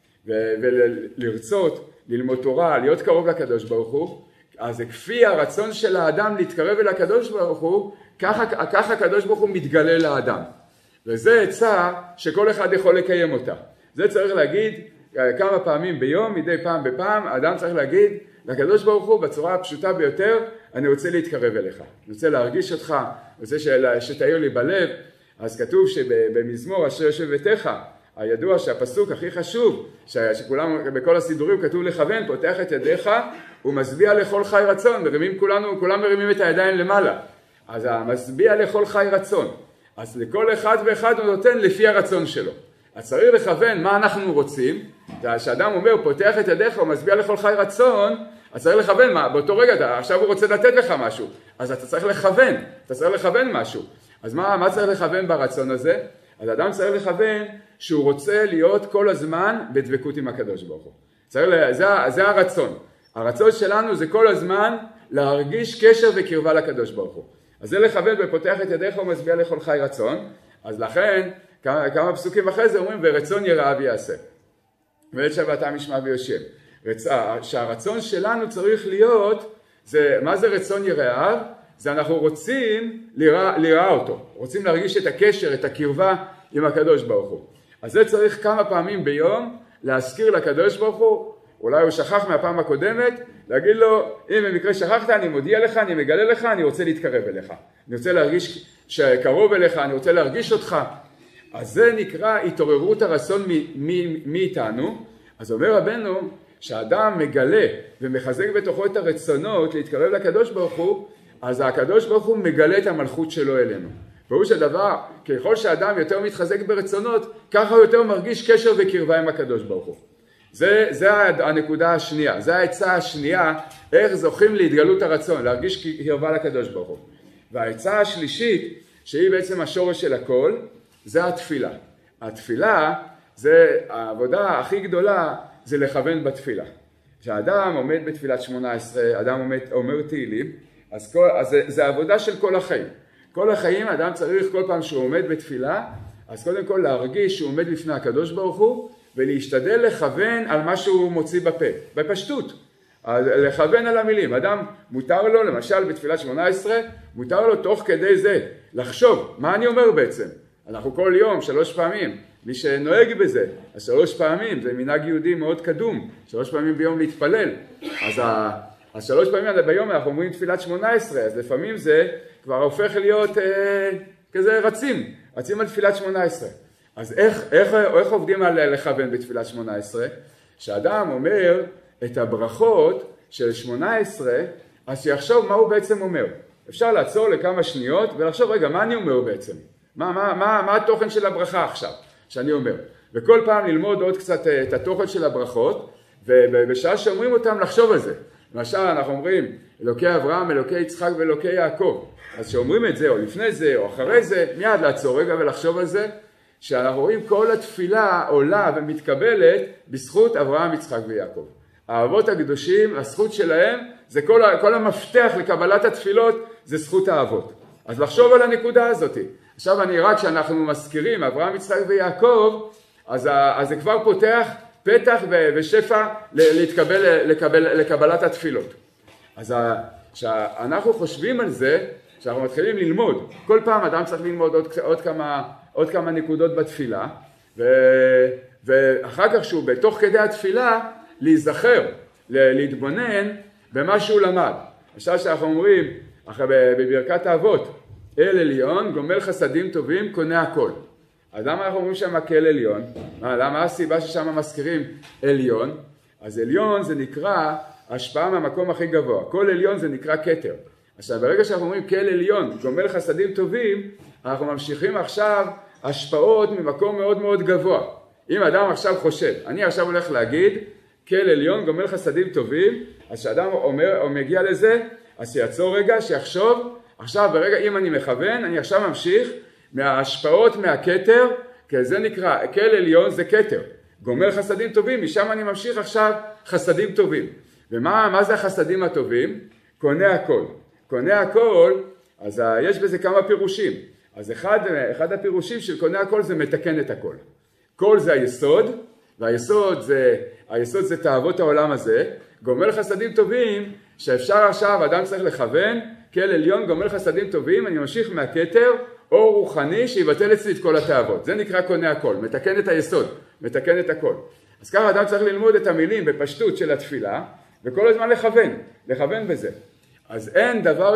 ולרצות, ללמוד תורה, להיות קרוב לקדוש ברוך הוא, אז זה כפי הרצון של האדם להתקרב אל הקדוש ברוך הוא, ככה הקדוש ברוך הוא מתגלה לאדם. וזה עצה שכל אחד יכול לקיים אותה. זה צריך להגיד כמה פעמים ביום, מדי פעם בפעם, האדם צריך להגיד לקדוש ברוך הוא בצורה הפשוטה ביותר, אני רוצה להתקרב אליך, אני רוצה להרגיש אותך, אני רוצה שתאיר לי בלב. אז כתוב שבמזמור אשר יושב ביתך, הידוע שהפסוק הכי חשוב, שכולם בכל הסידורים כתוב לכוון, פותח את ידיך ומשביע לכל חי רצון, כולם מרימים את הידיים למעלה, אז המשביע לכל חי רצון, אז לכל אחד ואחד הוא נותן לפי הרצון שלו. אז צריך לכוון מה אנחנו רוצים, כשאדם אומר פותח את ידיך ומשביע לכל חי רצון, אז צריך לכוון, באותו רגע עכשיו הוא רוצה לתת לך משהו, אז אתה צריך לכוון משהו. אז מה צריך לכוון ברצון הזה? אז אדם צריך לכוון שהוא רוצה להיות כל הזמן בדבקות עם הקדוש ברוך הוא. זה הרצון. הרצון שלנו זה כל הזמן להרגיש קשר וקרבה לקדוש ברוך הוא. אז זה לכוון בפותח את ידיך ומשביע לכל חי רצון. אז לכן כמה פסוקים אחרי זה אומרים ורצון יראה ויעשה. ועת שבעתם ישמע ויושב. שהרצון שלנו צריך להיות, מה זה רצון יראה? זה אנחנו רוצים לראה אותו, רוצים להרגיש את הקשר, את הקרבה עם הקדוש ברוך הוא. אז זה צריך כמה פעמים ביום להזכיר לקדוש ברוך הוא, אולי הוא שכח מהפעם הקודמת, להגיד לו, אם במקרה שכחת, אני מודיע לך, אני מגלה לך, אני רוצה להתקרב אליך. אני רוצה להרגיש שקרוב אליך, אני רוצה להרגיש אותך. אז זה נקרא התעוררות הרצון מאיתנו. אז אומר רבנו, שהאדם מגלה ומחזק בתוכו את הרצונות להתקרב לקדוש ברוך הוא, אז הקדוש ברוך הוא מגלה את המלכות שלו אלינו. והוא שדבר, ככל שאדם יותר מתחזק ברצונות, ככה הוא יותר מרגיש קשר וקרבה עם הקדוש ברוך הוא. זה הנקודה השנייה, זה העצה השנייה, איך זוכים להתגלות הרצון, להרגיש קרבה לקדוש ברוך הוא. והעצה השלישית, שהיא בעצם השורש של הכל, זה התפילה. התפילה, זה העבודה הכי גדולה, זה לכוון בתפילה. כשאדם עומד בתפילת 18, אדם אומר תהילים, אז זה העבודה של כל החיים. כל החיים אדם צריך כל פעם שהוא עומד בתפילה, אז קודם כל להרגיש שהוא עומד לפני הקדוש ברוך הוא, ולהשתדל לכוון על מה שהוא מוציא בפה, בפשטות. לכוון על המילים. אדם מותר לו, למשל בתפילת 18, מותר לו תוך כדי זה לחשוב, מה אני אומר בעצם? אנחנו כל יום 3 פעמים, מי שנוהג בזה, אז 3 פעמים, זה מנהג יהודי מאוד קדום, 3 פעמים ביום להתפלל. אז 3 פעמים ביום אנחנו אומרים תפילת 18, אז לפעמים זה כבר הופך להיות כזה רצים על תפילת 18. אז איך עובדים על לכוון בתפילת 18? שאדם אומר את הברכות של 18, אז שיחשוב מה הוא בעצם אומר. אפשר לעצור לכמה שניות ולחשוב, רגע, מה אני אומר בעצם? מה התוכן של הברכה עכשיו שאני אומר? וכל פעם ללמוד עוד קצת את התוכן של הברכות, ובשעה שאומרים אותם לחשוב על זה. למשל אנחנו אומרים, אלוקי אברהם, אלוקי יצחק ואלוקי יעקב. אז שאומרים את זה, או לפני זה, או אחרי זה, מיד לעצור רגע ולחשוב על זה, שאנחנו רואים כל התפילה עולה ומתקבלת בזכות אברהם, יצחק ויעקב. האבות הקדושים, הזכות שלהם, זה כל המפתח לקבלת התפילות, זה זכות האבות. אז לחשוב על הנקודה הזאת. עכשיו רק כשאנחנו מזכירים אברהם, יצחק ויעקב, אז זה כבר פותח פתח ושפע לקבלת התפילות. אז כשאנחנו חושבים על זה, כשאנחנו מתחילים ללמוד, כל פעם אדם צריך ללמוד עוד כמה נקודות בתפילה, ואחר כך שהוא בתוך כדי התפילה, להיזכר, להתבונן במה שהוא למד. עכשיו שאנחנו אומרים, בברכת האבות, אל עליון, גומל חסדים טובים, קונה הכל. אז למה אנחנו אומרים שם כאל עליון? למה הסיבה ששם מזכירים עליון? אז עליון זה נקרא השפעה מהמקום הכי גבוה. כל עליון זה נקרא כתר. עכשיו ברגע שאנחנו אומרים כאל עליון, גומל חסדים טובים, אנחנו ממשיכים עכשיו השפעות ממקום מאוד מאוד גבוה. אם אדם עכשיו חושב, אני עכשיו הולך להגיד, כאל עליון, גומל חסדים טובים, אז כשאדם אומר או מגיע לזה, אז שיעצור רגע, שיחשוב, עכשיו ברגע אם אני מכוון, אני עכשיו ממשיך מההשפעות מהכתר, כי זה נקרא, כאל עליון זה כתר, גומל חסדים טובים, משם אני ממשיך עכשיו חסדים טובים. ומה זה החסדים הטובים? קונה הכל. קונה הכל, אז יש בזה כמה פירושים. אז אחד הפירושים של קונה הכל זה מתקן את הכל. כל זה היסוד, והיסוד זה תאוות העולם הזה. גומל חסדים טובים, שאפשר עכשיו, אדם צריך לכוון, כאל עליון גומל חסדים טובים, אני ממשיך מהכתר, אור רוחני שיבטל אצלי את כל התאוות. זה נקרא קונה הכל, מתקן את היסוד, מתקן את הכל. אז ככה אדם צריך ללמוד את המילים בפשטות של התפילה, וכל הזמן לכוון בזה. אז אין דבר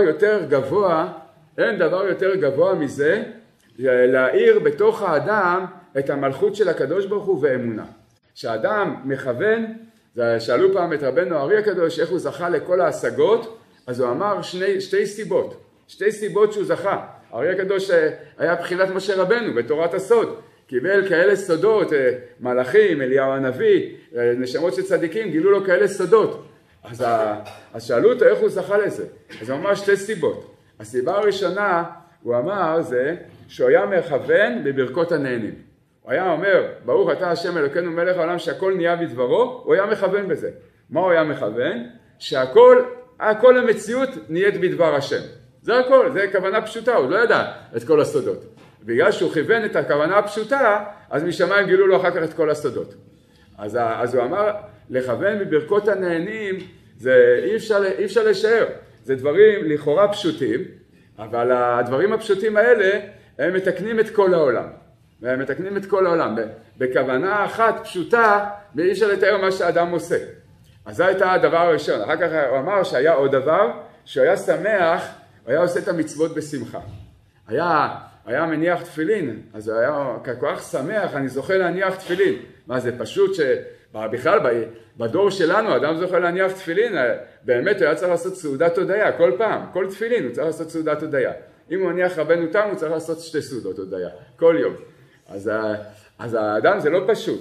יותר גבוה מזה, להאיר בתוך האדם את המלכות של הקדוש ברוך הוא ואמונה. כשאדם מכוון, שאלו פעם את רבנו הארי הקדוש איך הוא זכה לכל ההשגות, אז הוא אמר שתי סיבות שהוא זכה. הארי הקדוש היה בחינת משה רבנו בתורת הסוד, קיבל כאלה סודות, מלאכים, אליהו הנביא, נשמות של צדיקים, גילו לו כאלה סודות. אז שאלו אותו איך הוא זכה לזה. אז הוא אמר 2 סיבות. הסיבה הראשונה, הוא אמר זה שהוא היה מכוון בברכות הנהנים. הוא היה אומר, ברוך אתה השם אלוקינו מלך העולם שהכל נהיה בדברו, הוא היה מכוון בזה. מה הוא היה מכוון? שהכל המציאות נהיית בדבר השם. זה הכל, זה כוונה פשוטה, הוא לא ידע את כל הסודות. בגלל שהוא כיוון את הכוונה הפשוטה, אז משמיים גילו לו אחר כך את כל הסודות. אז הוא אמר, לכוון בברכות הנהנים, זה אי אפשר לשער. זה דברים לכאורה פשוטים, אבל הדברים הפשוטים האלה, הם מתקנים את כל העולם. והם מתקנים את כל העולם. בכוונה אחת פשוטה, ואי אפשר לתאר מה שהאדם עושה. אז זה הייתה הדבר הראשון. אחר כך הוא אמר שהיה עוד דבר, שהוא היה שמח, הוא היה עושה את המצוות בשמחה. היה מניח תפילין, אז הוא היה כל כך שמח, אני זוכה להניח תפילין. מה זה פשוט שבכלל בדור שלנו אדם זוכה להניח תפילין, באמת הוא היה צריך לעשות סעודת הודיה כל פעם, כל תפילין הוא צריך לעשות סעודת הודיה. אם הוא מניח רבנו תם הוא צריך לעשות 2 סעודות הודיה, כל יום. אז האדם זה לא פשוט.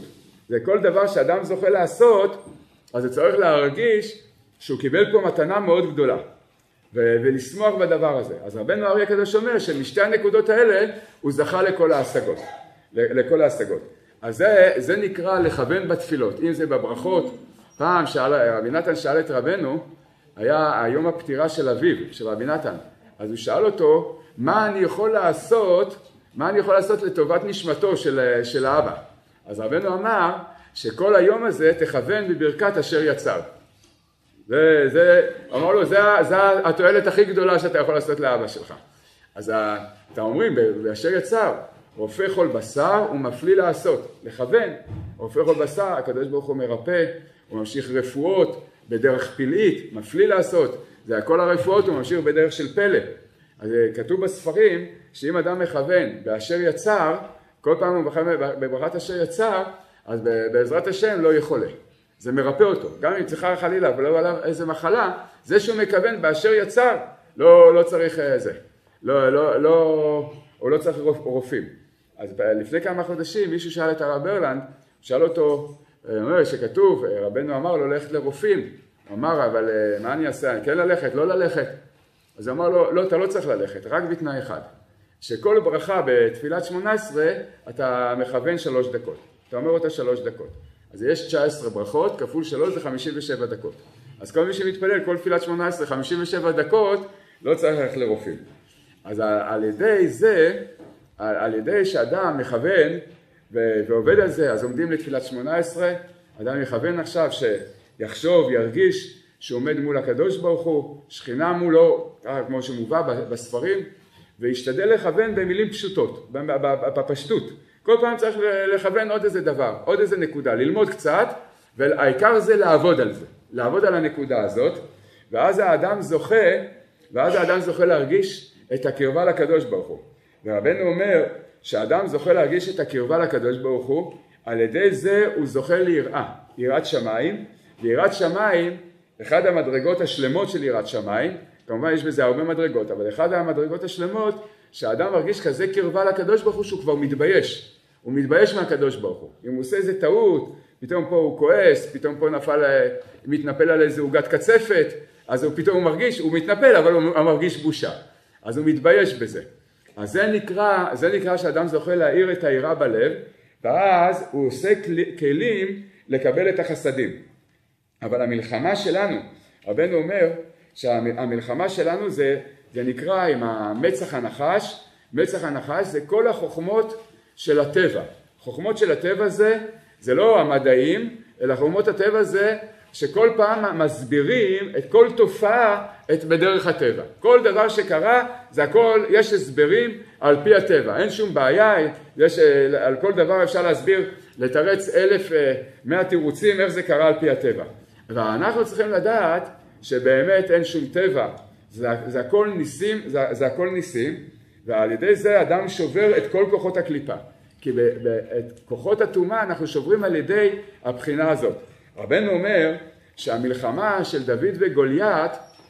זה כל דבר שאדם זוכה לעשות, אז זה צריך להרגיש שהוא קיבל פה מתנה מאוד גדולה, ולשמוח בדבר הזה. אז רבנו האר"י הקדוש אומר שמשתי הנקודות האלה הוא זכה לכל ההשגות. לכל ההשגות. אז זה נקרא לכוון בתפילות, אם זה בברכות. פעם רבי נתן שאל את רבנו, היה היום הפטירה של אביו, של רבי נתן, אז הוא שאל אותו, מה אני יכול לעשות לטובת נשמתו של האבא? אז רבנו אמר, שכל היום הזה תכוון בברכת אשר יצר. אמר לו, זה התועלת הכי גדולה שאתה יכול לעשות לאבא שלך. אז אתם אומרים, באשר יצר, רופא כל בשר הוא מפליא לעשות, לכוון. רופא כל בשר, הקדוש ברוך הוא מרפא, הוא ממשיך רפואות בדרך פלאית, מפליא לעשות. זה הכל הרפואות, הוא ממשיך בדרך של פלא. אז כתוב בספרים, שאם אדם מכוון באשר יצר, כל פעם הוא מכוון בברכת אשר יצר, אז בעזרת השם לא יכולה. זה מרפא אותו. גם אם צריכה חלילה ולא עליו איזה מחלה, זה שהוא מכוון באשר יצר, לא צריך זה. הוא לא צריך רופאים. אז לפני כמה חודשים מישהו שאל את הרב ברלנד, שאל אותו, אומר שכתוב, רבנו אמר לו ללכת לרופאים. הוא אמר, אבל מה אני אעשה? כן ללכת, לא ללכת. אז הוא אמר לו, לא, אתה לא צריך ללכת, רק בתנאי אחד. שכל ברכה בתפילת 18 אתה מכוון 3 דקות. אתה אומר אותה 3 דקות. אז יש 19 ברכות, כפול 3 זה 57 דקות. אז כל מי שמתפלל, כל תפילת 18, 57 דקות, לא צריך ללכת לרופאים. אז על ידי זה, על ידי שאדם מכוון ועובד על זה, אז עומדים לתפילת 18, אדם מכוון עכשיו שיחשוב, ירגיש שהוא עומד מול הקדוש ברוך הוא, שכינה מולו, כמו שמובא בספרים, וישתדל לכוון במילים פשוטות, בפשטות. כל פעם צריך לכוון עוד איזה דבר, עוד איזה נקודה, ללמוד קצת, והעיקר זה לעבוד על זה, לעבוד על הנקודה הזאת, ואז האדם זוכה להרגיש את הקרבה לקדוש ברוך הוא. ורבנו אומר שהאדם זוכה להרגיש את הקרבה לקדוש ברוך הוא, על ידי זה הוא זוכה ליראה, יראת שמיים, ויראת שמיים, אחד המדרגות השלמות של יראת שמיים, כמובן יש בזה הרבה מדרגות, אבל אחד המדרגות השלמות, שהאדם מרגיש כזה קרבה לקדוש ברוך הוא שהוא כבר מתבייש, הוא מתבייש מהקדוש ברוך הוא. אם הוא עושה איזה טעות, פתאום פה הוא כועס, פתאום פה מתנפל על איזה עוגת קצפת, אז הוא פתאום מרגיש, הוא מתנפל אבל הוא מרגיש בושה, אז הוא מתבייש בזה. אז זה נקרא שאדם זוכה להאיר את היראה בלב, ואז הוא עושה כלים לקבל את החסדים. אבל המלחמה שלנו, רבנו אומר שהמלחמה שלנו זה נקרא עם המצח הנחש. מצח הנחש זה כל החוכמות של הטבע. חוכמות של הטבע זה לא המדעים, אלא חוכמות הטבע זה שכל פעם מסבירים את כל תופעה בדרך הטבע. כל דבר שקרה, זה הכל, יש הסברים על פי הטבע. אין שום בעיה, על כל דבר אפשר להסביר, לתרץ 1,100 תירוצים איך זה קרה על פי הטבע. ואנחנו צריכים לדעת שבאמת אין שום טבע, זה הכל ניסים, זה הכל ניסים, ועל ידי זה אדם שובר את כל כוחות הקליפה. כי את כוחות הטומאה אנחנו שוברים על ידי הבחינה הזאת. רבנו אומר שהמלחמה של דוד וגוליית,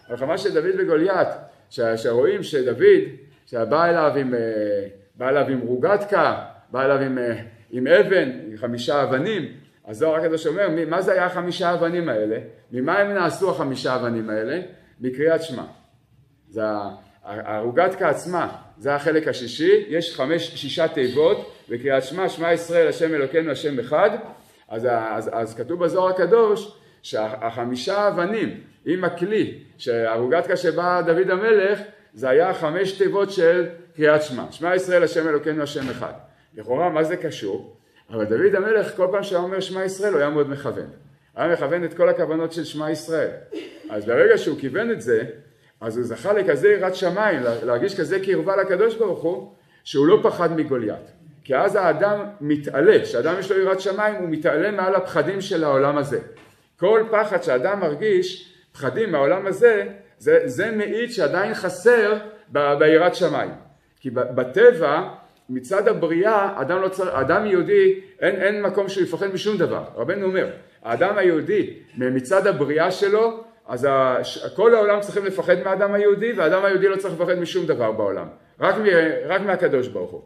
שרואים שדוד, שבא אליו עם רוגטקה, בא אליו עם אבן, עם 5 אבנים, אז זוהר הקדוש אומר, מה זה היה 5 אבנים האלה? ממה הם נעשו 5 אבנים האלה? מקריאת שמע. זה הרוגטקה עצמה, זה החלק השישי, יש 6 תיבות בקריאת שמע, שמע ישראל, השם אלוקינו, השם אחד. אז כתוב בזוהר הקדוש שה5 אבנים עם הכלי, שהרוגטקה שבא דוד המלך, זה היה 5 תיבות של קריאת שמע. שמע ישראל, השם אלוקינו, השם אחד. לכאורה, מה זה קשור? אבל דוד המלך, כל פעם שהוא אומר שמע ישראל, הוא היה מאוד מכוון. היה מכוון את כל הכוונות של שמע ישראל. אז ברגע שהוא כיוון את זה, אז הוא זכה לכזה יראת שמיים, להרגיש כזה קרבה לקדוש ברוך הוא, שהוא לא פחד מגוליית. כי אז האדם מתעלה, כשאדם יש לו יראת שמיים, הוא מתעלה מעל הפחדים של העולם הזה. כל פחד שאדם מרגיש, פחדים מהעולם הזה, זה מעיד שעדיין חסר ביראת שמיים. כי בטבע, מצד הבריאה, אדם יהודי, אין מקום שהוא יפחד משום דבר. רבנו אומר, האדם היהודי, מצד הבריאה שלו, אז כל העולם צריכים לפחד מהאדם היהודי, והאדם היהודי לא צריך לפחד משום דבר בעולם. רק מהקדוש ברוך הוא.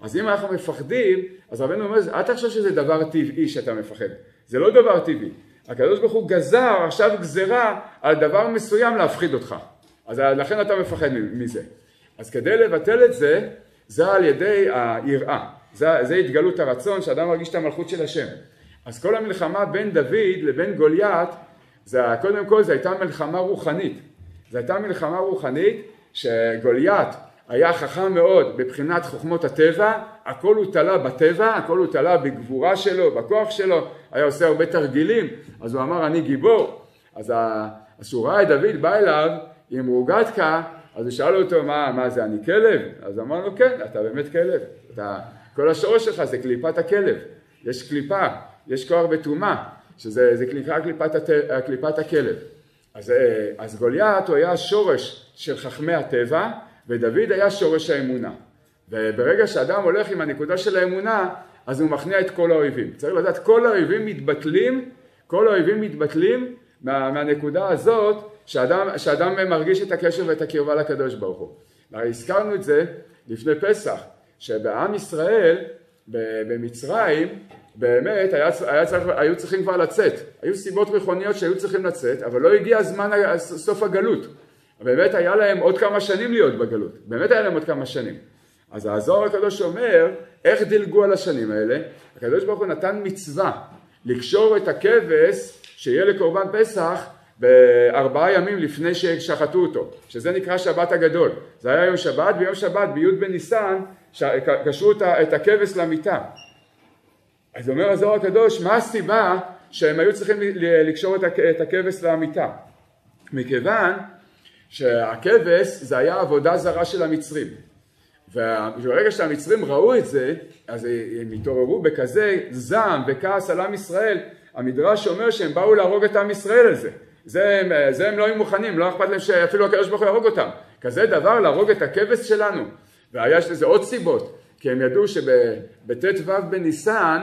אז אם אנחנו מפחדים, אז רבנו אומר, אל תחשוב שזה דבר טבעי שאתה מפחד. זה לא דבר טבעי. הקדוש ברוך הוא גזר עכשיו גזרה על דבר מסוים להפחיד אותך. אז לכן אתה מפחד מזה. אז כדי לבטל את זה, זה על ידי היראה. זה התגלות הרצון שאדם מרגיש את המלכות של השם. אז כל המלחמה בין דוד לבין גוליית, קודם כל זו הייתה מלחמה רוחנית. זו הייתה מלחמה רוחנית שגוליית היה חכם מאוד בבחינת חוכמות הטבע, הכל הוא תלה בטבע, הכל הוא תלה בגבורה שלו, בכוח שלו, היה עושה הרבה תרגילים, אז הוא אמר אני גיבור. אז כשהוא ראה את דוד בא אליו עם רוגטקה, אז הוא שאל אותו מה זה, אני כלב? אז אמר לו כן, אתה באמת כלב, כל השורש שלך זה קליפת הכלב, יש קליפה, יש כוח בתומה, שזה קליפת הכלב. אז גוליית הוא היה שורש של חכמי הטבע, ודוד היה שורש האמונה. וברגע שאדם הולך עם הנקודה של האמונה, אז הוא מכניע את כל האויבים. צריך לדעת, כל האויבים מתבטלים מהנקודה הזאת, שאדם מרגיש את הקשר ואת הקרבה לקדוש ברוך הוא. הזכרנו את זה לפני פסח, שבעם ישראל, במצרים, באמת היו צריכים כבר לצאת. היו סיבות מכוניות שהיו צריכים לצאת, אבל לא הגיע הזמן סוף הגלות. באמת היה להם עוד כמה שנים להיות בגלות. באמת היה להם עוד כמה שנים. אז הזוהר הקדוש אומר, איך דילגו על השנים האלה? הקדוש ברוך הוא נתן מצווה לקשור את הכבש שיהיה לקורבן פסח ב4 ימים לפני ששחטו אותו, שזה נקרא שבת הגדול. זה היה יום שבת, ביום שבת, בי' בניסן, קשרו את הכבש למיטה. אז אומר הזוהר הקדוש, מה הסיבה שהם היו צריכים לקשור את הכבש למיטה? מכיוון שהכבש זה היה עבודה זרה של המצרים. וברגע שהמצרים ראו את זה, אז הם התעוררו בכזה זעם וכעס על עם ישראל. המדרש אומר שהם באו להרוג את עם ישראל על זה. זה הם לא היו מוכנים, לא אכפת להם שאפילו הקדוש ברוך הוא יהרוג אותם. כזה דבר להרוג את הכבש שלנו. והיה לזה עוד סיבות, כי הם ידעו שבט"ו בניסן,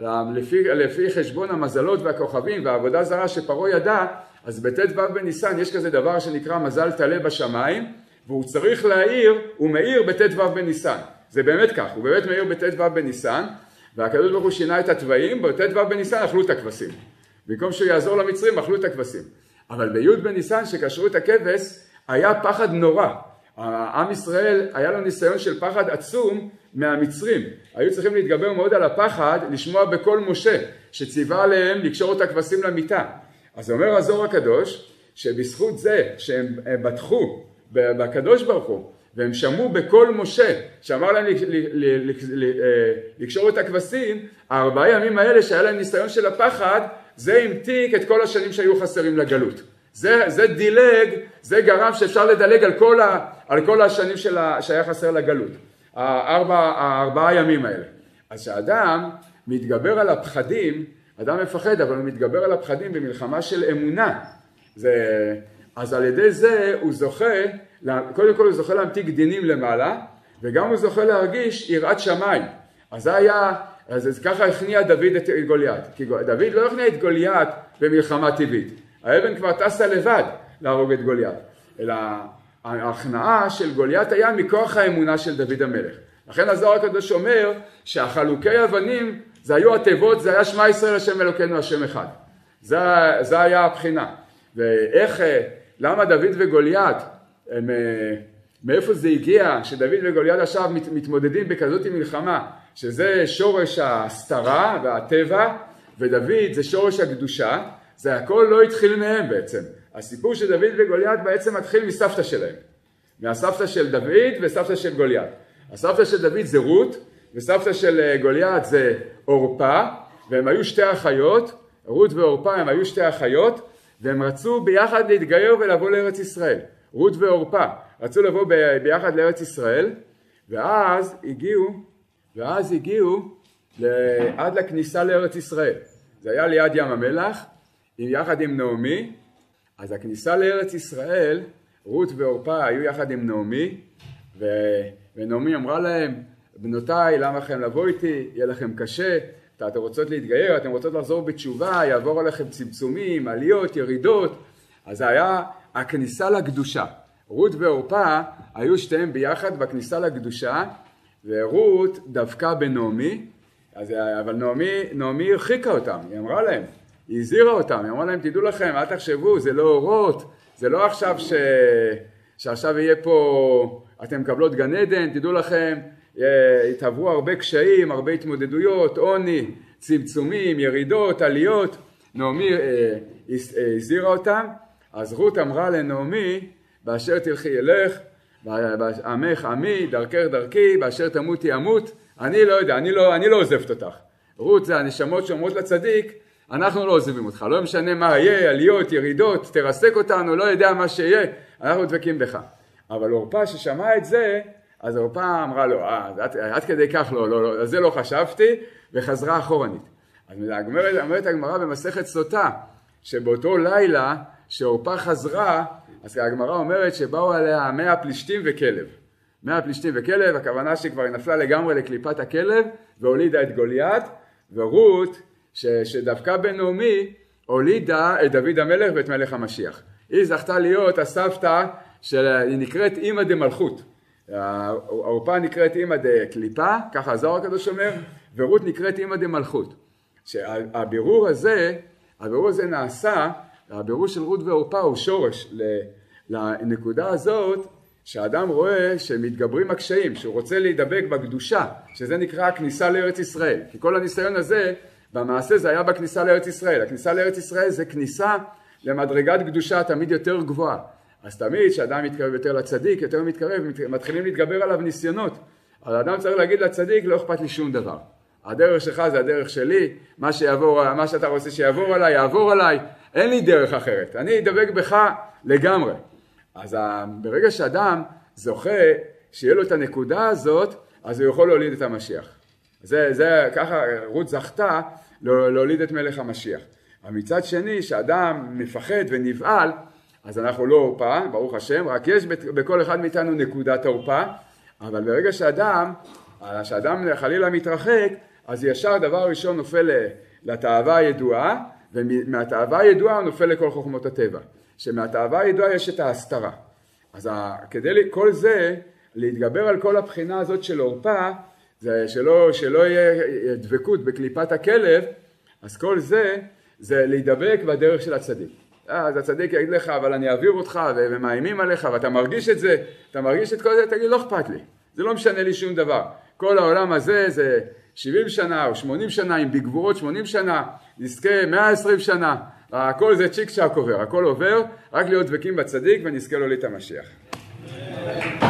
לפי חשבון המזלות והכוכבים והעבודה זרה שפרעה ידע, אז בט"ו בניסן יש כזה דבר שנקרא מזל תלה בשמיים, והוא צריך להאיר, הוא מאיר בט"ו בניסן. זה באמת כך, הוא באמת מאיר בט"ו בניסן, והקדוש ברוך הוא שינה את הטבעים, בט"ו בניסן אכלו את הכבשים. במקום שהוא יעזור למצרים, אכלו את הכבשים. אבל בי' בניסן שקשרו את הכבש, היה פחד נורא. עם ישראל היה לו ניסיון של פחד עצום מהמצרים. היו צריכים להתגבר מאוד על הפחד, לשמוע בקול משה, שציווה עליהם לקשור את הכבשים למיטה. אז אומר הזוהר הקדוש, שבזכות זה שהם בטחו בקדוש ברוך הוא, והם שמעו בקול משה, שאמר להם לקשור את הכבשים, 4 ימים האלה שהיה להם ניסיון של הפחד, זה המתיק את כל השנים שהיו חסרים לגלות. זה דילג, זה גרם שאפשר לדלג על כל השנים שהיה חסר לגלות. 4 ימים האלה. אז שהאדם מתגבר על הפחדים, אדם מפחד, אבל הוא מתגבר על הפחדים במלחמה של אמונה. אז על ידי זה הוא זוכה, קודם כל הוא זוכה להמתיק דינים למעלה, וגם הוא זוכה להרגיש יראת שמיים. אז ככה הכניע דוד את גוליית. כי דוד לא הכניע את גוליית במלחמה טבעית. האבן כבר טסה לבד להרוג את גוליית. אלא ההכנעה של גוליית היה מכוח האמונה של דוד המלך. לכן הזוהר הקדוש אומר שהחלוקי אבנים זה היו התיבות, זה היה שמע ישראל השם אלוקינו השם אחד. זה היה הבחינה. ואיך, למה דוד וגוליית, מאיפה זה הגיע שדוד וגוליית עכשיו מתמודדים בכזאת מלחמה, שזה שורש הסתרה והטבע, ודוד זה שורש הקדושה, זה הכל לא התחיל מהם בעצם. הסיפור של דוד וגוליית בעצם מתחיל מסבתא שלהם. מהסבתא של דוד וסבתא של גוליית. הסבתא של דוד זה רות, וסבתא של גוליית זה אורפה, והם היו 2 אחיות, רות ואורפה הם היו 2 אחיות, והם רצו ביחד להתגייר ולבוא לארץ ישראל. רות ואורפה רצו לבוא ביחד לארץ ישראל, ואז הגיעו עד לכניסה לארץ ישראל. זה היה ליד ים המלח, יחד עם נעמי. אז הכניסה לארץ ישראל, רות ואורפה היו יחד עם נעמי, ונעמי אמרה להם, בנותיי, למה לכם לבוא איתי? יהיה לכם קשה, אתם רוצות להתגייר, אתם רוצות לחזור בתשובה, יעבור עליכם צמצומים, עליות, ירידות. אז זה היה הכניסה לקדושה. רות ואורפה היו שתיהם ביחד בכניסה לקדושה, ורות דווקא בנעמי, אבל נעמי הרחיקה אותם, היא אמרה להם, היא הזהירה אותם, היא אמרה להם, תדעו לכם, אל תחשבו, זה לא אורות, זה לא עכשיו שעכשיו יהיה פה, אתם מקבלות גן עדן, תדעו לכם, תעברו הרבה קשיים, הרבה התמודדויות, עוני, צמצומים, ירידות, עליות. נעמי הזהירה אותם, אז רות אמרה לנעמי, באשר תלכי ילך, עמך עמי, דרכך דרכי, באשר תמותי אמות, אני לא יודע, אני לא עוזבת אותך. רות זה הנשמות שאומרות לצדיק, אנחנו לא עוזבים אותך, לא משנה מה יהיה, עליות, ירידות, תרסק אותנו, לא יודע מה שיהיה, אנחנו דבקים בך. אבל אורפה ששמעה את זה, אז אורפה אמרה לו, עד כדי כך לא, על זה לא חשבתי, וחזרה אחורנית. אז אומרת הגמרא במסכת סוטה, שבאותו לילה שאורפה חזרה, אז הגמרא אומרת שבאו עליה 100 פלישתים וכלב. 100 פלישתים וכלב, הכוונה שכבר היא נפלה לגמרי לקליפת הכלב, והולידה את גוליית, ורות, שדווקא בנעמי, הולידה את דוד המלך ואת מלך המשיח. היא זכתה להיות הסבתא, היא נקראת אמא דמלכות. האורפה נקראת אמא דקליפה, ככה הזוהר הקדוש אומר, ורות נקראת אמא דמלכות. שהבירור הזה נעשה, הבירור של רות ואורפה הוא שורש לנקודה הזאת, שהאדם רואה שמתגברים הקשיים, שהוא רוצה להידבק בקדושה, שזה נקרא הכניסה לארץ ישראל. כי כל הניסיון הזה, במעשה זה היה בכניסה לארץ ישראל. הכניסה לארץ ישראל זה כניסה למדרגת קדושה תמיד יותר גבוהה. אז תמיד כשאדם מתקרב יותר לצדיק, יותר מתקרב, מתחילים להתגבר עליו ניסיונות. אז האדם צריך להגיד לצדיק, לא אכפת לי שום דבר. הדרך שלך זה הדרך שלי, מה שאתה רוצה שיעבור עליי, יעבור עליי, אין לי דרך אחרת. אני אדבק בך לגמרי. אז ברגע שאדם זוכה שיהיה לו את הנקודה הזאת, אז הוא יכול להוליד את המשיח. ככה רות זכתה להוליד את מלך המשיח. מצד שני, שאדם מפחד ונבעל, אז אנחנו לא עורפה, ברוך השם, רק יש בכל אחד מאיתנו נקודת עורפה, אבל ברגע שאדם חלילה מתרחק, אז ישר דבר ראשון נופל לתאווה הידועה, ומהתאווה הידועה הוא נופל לכל חוכמות הטבע. שמהתאווה הידועה יש את ההסתרה. אז כדי כל זה, להתגבר על כל הבחינה הזאת של עורפה, זה שלא יהיה דבקות בקליפת הכלב, אז כל זה להידבק בדרך של הצדיק. אז הצדיק יגיד לך, אבל אני אעביר אותך ומאיימים עליך, ואתה מרגיש את זה, אתה מרגיש את כל זה, תגיד, לא אכפת לי. זה לא משנה לי שום דבר. כל העולם הזה זה 70 שנה או 80 שנה, אם בגבורות 80 שנה, נזכה 120 שנה. הכל זה צ'יק צ'ק עובר, הכל עובר, רק להיות דבקים בצדיק ונזכה לו את המשיח.